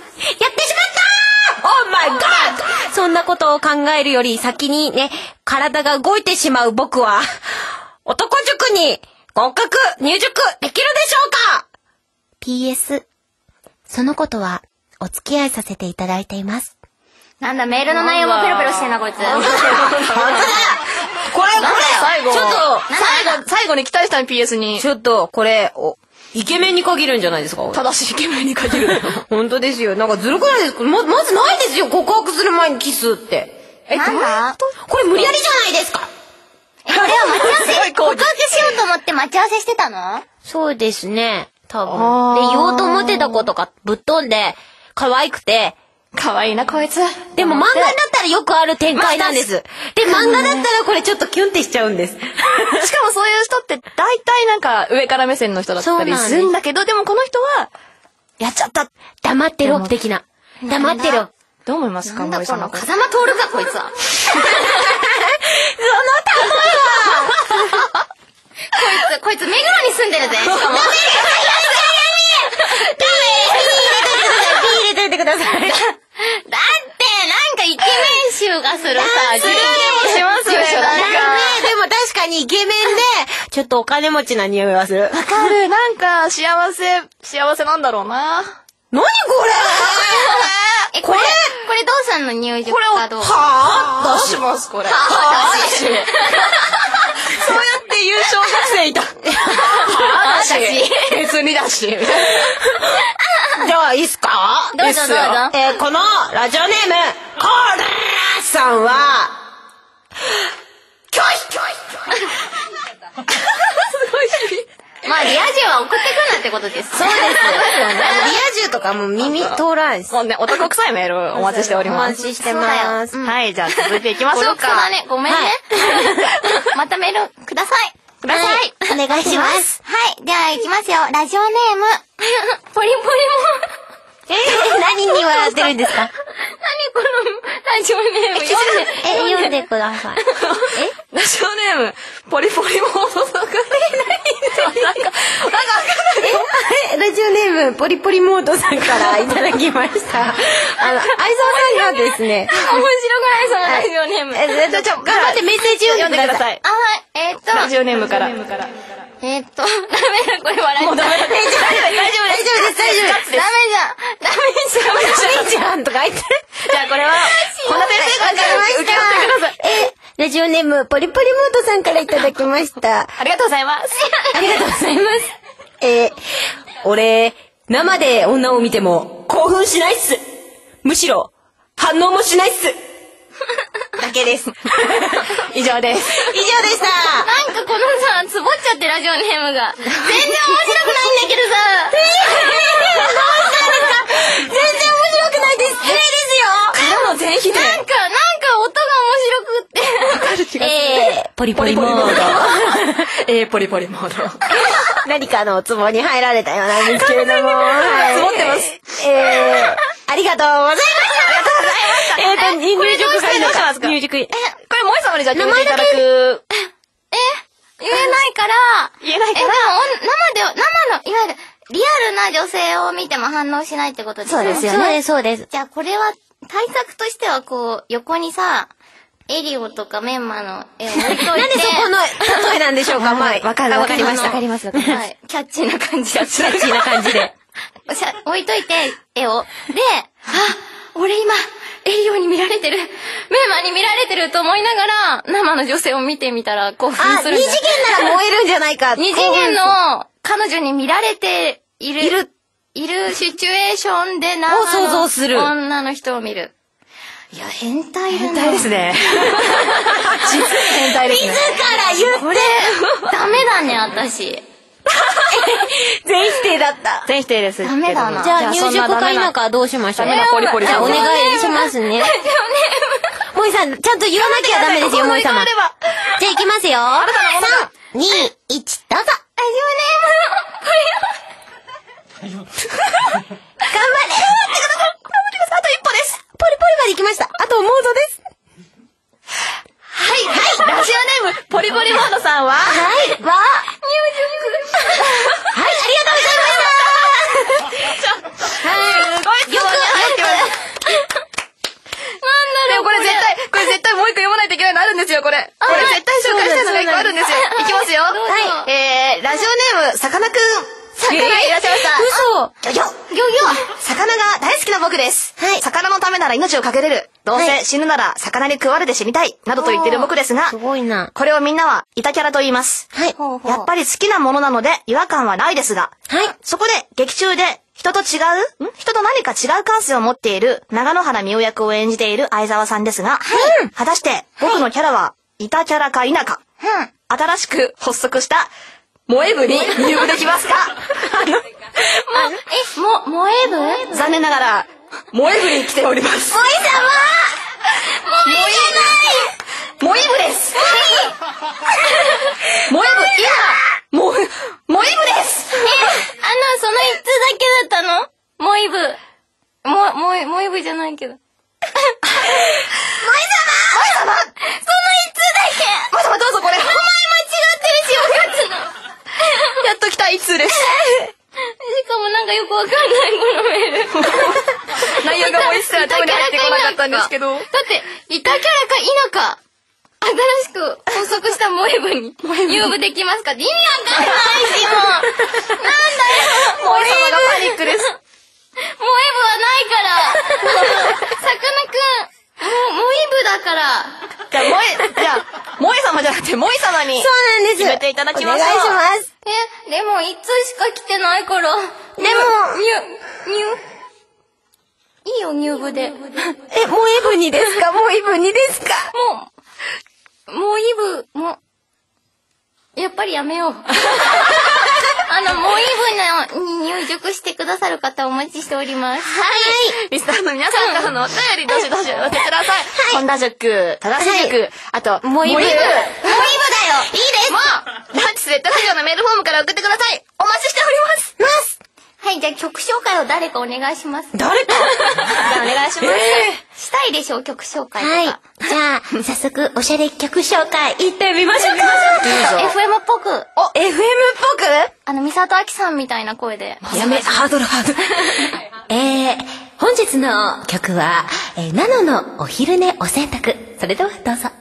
った!Oh my god! そんなことを考えるより先にね、体が動いてしまう僕は、男塾に合格入塾できるでしょうか ?PS、そのことはお付き合いさせていただいています。 なんだ、メールの内容もペロペロしてんな、こいつ。本当だよ。 これ、最後に期待したの PS に。 ちょっと、これ、イケメンに限るんじゃないですか？ 正しいイケメンに限る。 本当ですよ。なんかずるくないですか？まずないですよ、告白する前にキスって。 なんだ？ これ無理やりじゃないですか？ でも待ち合わせ、告白しようと思って待ち合わせしてたの？ そうですね。 多分。で、言おうと思ってた子とかぶっ飛んで、可愛くて、 可愛いな、こいつ。 でも漫画だったらよくある展開なんです。で、漫画だったらこれちょっとキュンってしちゃうんです。 しかもそういう人って大体なんか上から目線の人だったりするんだけど、でもこの人は、やっちゃった。 黙ってろ、的な。黙ってろ。 どう思いますか、森さんは。 風間徹か、こいつは。こいつ、目黒に住んでるぜ。しかも。 入れといてください。 だって、なんかイケメン臭がするさ。 する気もしますね。 でも確かにイケメンで、ちょっとお金持ちな匂いはする。 わかる。なんか、幸せなんだろうな。 何これこれどうすんの入場かどうか。 はぁ出します、これ。そうやって言う小学生いた。別にだし。 じゃあ、いいっすか？ どうぞ。 このラジオネーム、コーラーさんは、 すごいし。 まあ、リア充は送ってくなってことです。 そうです。リア充とかも耳通らんです。 もうね、男臭いメールお待ちしております。 お待ちしてます。 はい、じゃあ続いていきましょうか。 そうだね、ごめんね。またメールください。 お願いします。 はい、じゃあ行きますよ。ラジオネーム、ポリポリモン。 何に笑ってるんですか？ 何このラジオネーム読んでください。 ラジオネーム、ポリポリモードとか。 ラジオネーム、ポリポリモードさんからいただきました。相沢さんがですね。 面白くないそのラジオネーム。 頑張ってメッセージ読んでください。 ラジオネームから。 ダメだ、これ笑い。もうダメだ。大丈夫です。ダメじゃんとか言って。 じゃあこれは、この先生から受け取ってください。 ラジオネーム、ポリポリモードさんからいただきました。 ありがとうございます。 ありがとうございます。俺、生で女を見ても興奮しないっす。むしろ、反応もしないっす。だけです。 以上です。 以上でした。 なんかこのさ、つぼっちゃってラジオネームが。全然面白くないんだけどさ。 どうしたんですか？全然面白くないです。失礼ですよ。 からの全否定。 なんか音が面白くって。 ポリポリモード。 ポリポリモード。 何かのツボに入られたようなんですけれども。 ツボってます。 ありがとうございました。入塾会の入塾。これ、 萌え様にじゃあ決めていただく。 言えないから。 でも、 生の、いわゆる、リアルな女性を見ても反応しないってことですよね。 そうですよね。そうです。 じゃあ、これは、対策としては、こう、横にさ、エリオとかメンマの絵を置いといて。 なんでそこの例えなんでしょうか？はい。 わかりました。 はい。キャッチーな感じで。置いといて、絵を。で、俺今、エリオに見られてる、メンマに見られてると思いながら、生の女性を見てみたら興奮するんだ。 二次元なら燃えるんじゃないか。 二次元の彼女に見られているシチュエーションで生の女の人を見る。いや、変態だな。 変態ですね。実に変態ですね。 自ら言って。 これ、ダメだね、私。 全否定だった。 全否定です。 ダメだな。 じゃあ入塾か否かどうしましょう。 ダメなポリポリ。 じゃあお願いしますね。萌さん、ちゃんと言わなきゃダメですよ、萌様。じゃあ行きますよ。3、2、1、どうぞ。 ラジオネーム、 頑張れ。あと一歩です。ポリポリまで行きました。あとモードです。 はい。ラジオネーム、ポリポリモードさんははい。入塾。はい、ありがとうございました。 はい。すごい。よく入ってます。でもこれ絶対もう一個読まないといけないのあるんですよ、これ。これ絶対紹介したやつが一個あるんですよ。いきますよ。はい。ラジオネーム、さかなクン。魚いらっしゃいました。 嘘。 魚が大好きな僕です。 はい。 魚のためなら命をかけれる。どうせ死ぬなら魚に食われて死にたい。などと言ってる僕ですが、 すごいな。 これをみんなはイタキャラと言います。 はい。 やっぱり好きなものなので違和感はないですが、 はい。 そこで劇中で人と何か違う感性を持っている長野原美桜役を演じている相沢さんですが、果たして僕のキャラはイタキャラか否か、新しく発足した萌え部に入部できますか？ 萌え部？ 残念ながら、萌え部に来ております。 萌え様！萌えじゃない！ 萌え部です。萌え部、今、萌え部です。 その一通だけだったの？萌え部。萌え部じゃないけど。萌え様！その一通だけ！ 萌え様どうぞこれ。 お前間違ってるし、おかつの。 やっと来た一通です。 しかもなんかよくわかんないこのメール。 内容がもう一切頭に入ってこなかったんですけど。 だって、いたキャラか否か、新しく発足した萌え部に入部できますかって意味わかんないし、もう。なんだよ。 萌え様がパニックです。 萌え部はないから。さかなクン、萌え部だから。 じゃあ、萌え様じゃなくて、萌え様に。 そうなんです。 決めていただきましょう。 お願いします。 でも一通しか来てないから。でも、いいよ、入部で。 萌え部にですか？萌え部にですか？ もうイブ、やっぱりやめよう。もうイブに入塾してくださる方お待ちしております。 はい。リスナーの皆さんからのお便り、どしどしお寄せください。本田塾、正し塾、あと、もうイブ。もうイブだよ。いいです。もう、ナチスレッドラジオのメールフォームから送ってください。お待ちしております。 はい、じゃあ曲紹介を誰かお願いします。 誰かじゃあお願いします。 したいでしょう、曲紹介とか。 はい。じゃあ、早速、おしゃれ曲紹介、行ってみましょうか。 FM っぽく。 FM っぽく美里亜紀さんみたいな声で。 やめ、ハードル。 本日の曲は、ナノのお昼寝お洗濯。それではどうぞ。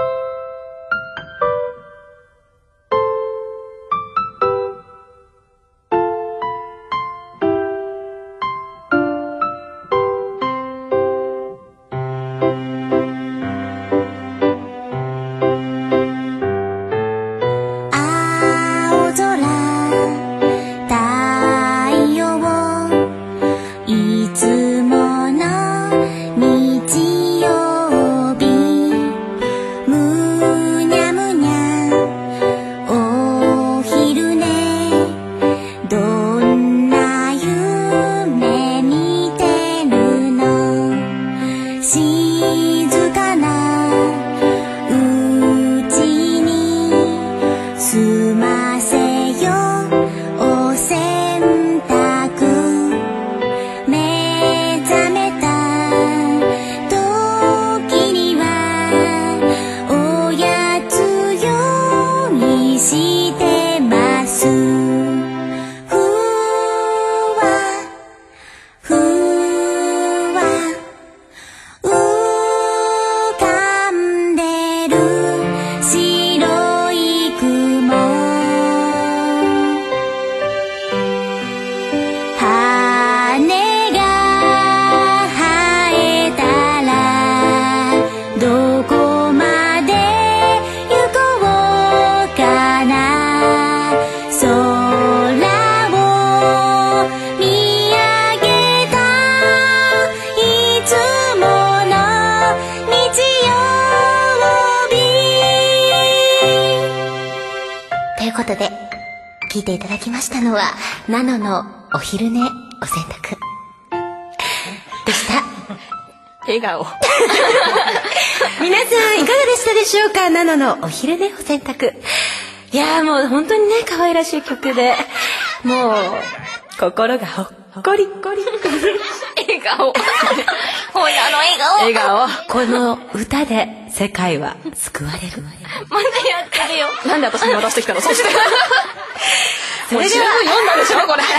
聞いていただきましたのはナノのお昼寝お洗濯でした。 笑顔皆さんいかがでしたでしょうか。ナノのお昼寝お洗濯。いやーもう本当にね可愛らしい曲でもう心がほっこりこり笑顔ほら笑顔この歌で世界は救われる。 まだやってるよ。 なんで私に渡してきたの。そしてそれではもう十分読んだでしょこれ。 次のコーナー行こ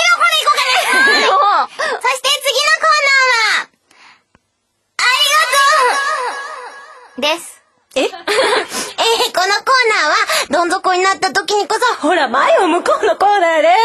うかね。そして次のコーナーはありがとうです。 このコーナーはどん底になった時にこそほら前を向こうのコーナーです。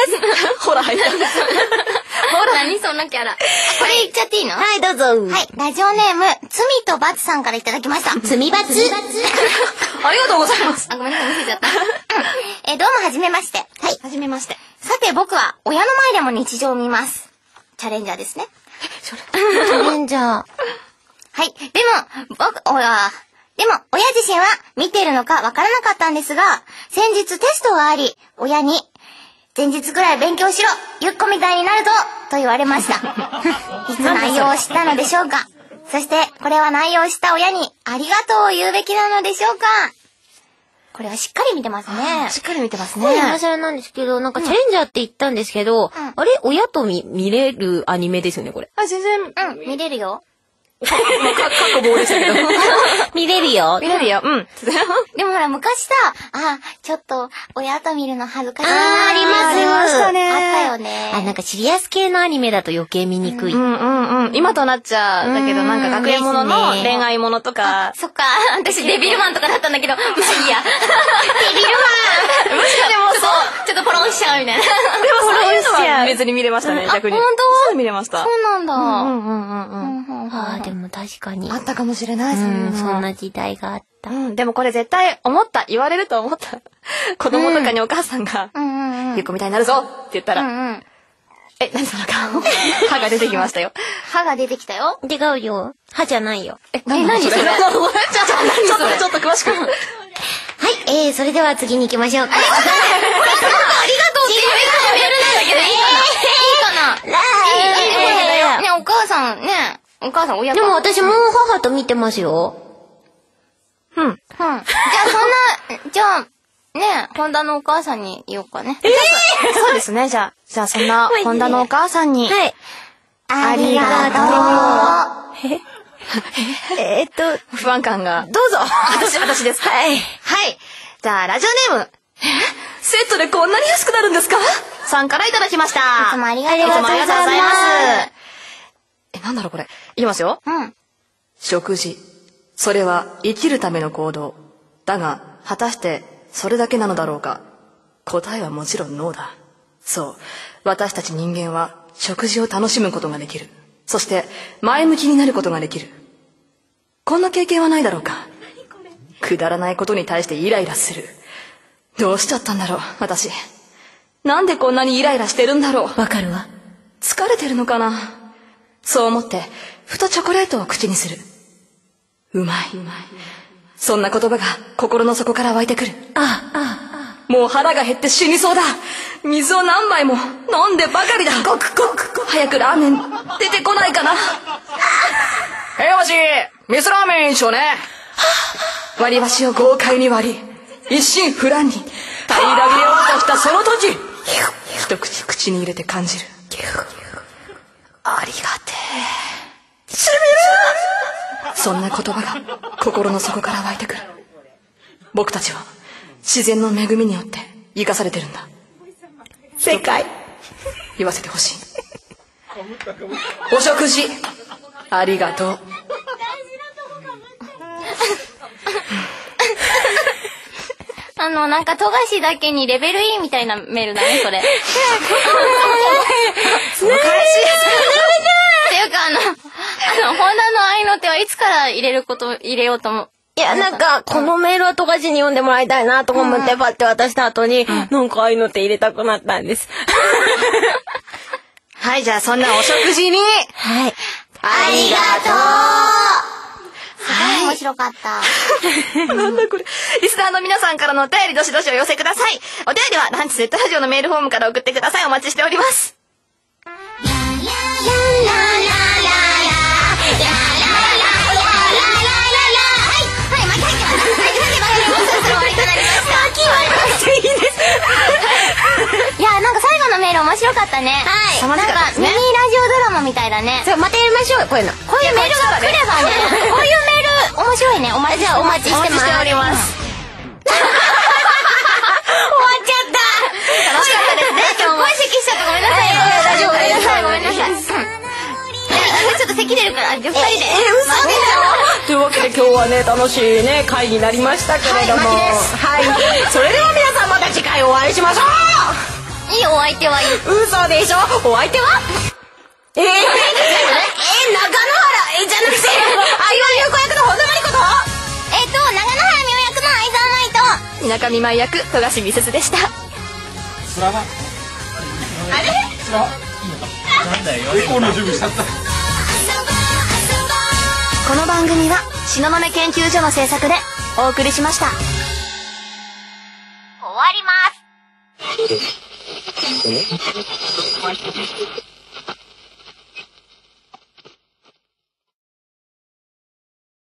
ほら入ったんですほら何そのキャラ。これ言っちゃっていいの？ はいどうぞ。 はい、ラジオネーム罪と罰さんからいただきました。 罪罰ありがとうございます。 あ、ごめんなさい見せちゃったどうもはじめまして。 はい、はじめまして。 さて僕は親の前でも日常を見ます。チャレンジャーですね。 チャレンジャー。 はい、でも親自身は見ているのかわからなかったんですが、先日テストがあり、親に前日くらい勉強しろ、ゆっこみたいになるぞと言われました。いつ内容を知ったのでしょうか。そしてこれは内容を知った親にありがとうを言うべきなのでしょうか。これはしっかり見てますね。 しっかり見てますね。 これ今更なんですけど、なんかチャレンジャーって言ったんですけど、あれ親と見れるアニメですよね、これ。 あ、全然。 見れるよ。 過去棒でしたけど。 見れるよ。 見れるよ。 でもほら昔さ、ちょっと親と見るの恥ずかしいな。 ありますよ。 ありましたね。 あったよね。 なんかシリアス系のアニメだと余計見にくい。 今となっちゃう。だけどなんか学園ものの恋愛ものとか。 そっか、私デビルマンとかだったんだけど、まあいいや。デビルマンむしろでもそう、 ちょっとポロンしちゃうみたいな。 でもそういうのは別に見れましたね、逆に。 本当？ 見れました。 そうなんだ。 でも確かに。 あったかもしれないですね。 そんな時代があった。 でもこれ絶対言われると思った。子供とかにお母さんが、ゆっこみたいになるぞって言ったら、何その顔。歯が出てきましたよ。 歯が出てきたよ。 違うよ。歯じゃないよ。 何それちょっと詳しく。 はい、それでは次に行きましょうか。 ありがとうって言うメールなんだけど、いいかな。ね、お母さんね、親でも私も母と見てますよ。 じゃあ、ね、ホンダのお母さんに言おうかね。 そうですね、じゃあそんな、ホンダのお母さんに。 はい。 ありがとう。不安感が。どうぞ。私です。はい。じゃあ、ラジオネーム。セットでこんなに安くなるんですか？さんからいただきました。いつもありがとうございます。 なんだろうこれ。いきますよ。食事。それは生きるための行動。だが、果たしてそれだけなのだろうか。答えはもちろんノーだ。そう。私たち人間は食事を楽しむことができる。そして前向きになることができる。こんな経験はないだろうか。くだらないことに対してイライラする。どうしちゃったんだろう、私。なんでこんなにイライラしてるんだろう。 わかるわ。 疲れてるのかな。そう思って、ふとチョコレートを口にする。うまい。そんな言葉が心の底から湧いてくる。もう腹が減って死にそうだ。水を何杯も飲んでばかりだ。ごく早くラーメン出てこないかな。わし、味噌ラーメン一緒ね。割り箸を豪快に割り、一心不乱に平らげようとしたその時、一口口に入れて感じる。ありがてえ。しみる。そんな言葉が心の底から湧いてくる。僕たちは自然の恵みによって生かされてるんだ。正解。言わせてほしい。お食事ありがとう。 なんか、富樫だけにレベル E みたいなメールだね、それ。 その返し。 っていうか、ホンダの愛の手はいつから入れようと思う。 いや、なんか、このメールは富樫に読んでもらいたいなとか思って、パッて渡した後に、なんか愛の手入れたくなったんです。 はい、じゃあそんなお食事に。 はい。 ありがとう。面白かった。 なんだこれ。リスナーの皆さんからのお便りどしどしお寄せください。お便りはランチネットラジオのメールフォームから送ってください。お待ちしております。 いや、なんか最後のメール面白かったね。はい。なんかミニラジオドラマみたいだね。 またやりましょうよ、こういうの。 こういうメールが来ればね。こういうメール面白いね。お待ちしております。終わっちゃった。楽しかったですね。今日も。声咳しちゃったごめんなさい。大丈夫。ごめんなさい。ちょっと咳出るから、2人で。 嘘でしょ。というわけで今日はね、楽しいね、会になりましたけれども。はい。それでは皆さんまた次回お会いしましょう。 いいお相手はいい。 嘘でしょ。お相手は中野原、じゃなくて、相葉優子役の本田真理子と、 長野原美桜役の相沢舞と、 みなかみ舞役、富樫美鈴でした。 スラバあれスラいいのかなんだよ、レコードの準備しちゃった。 この番組は、東雲研究所の制作でお送りしました。 終わります。 ね。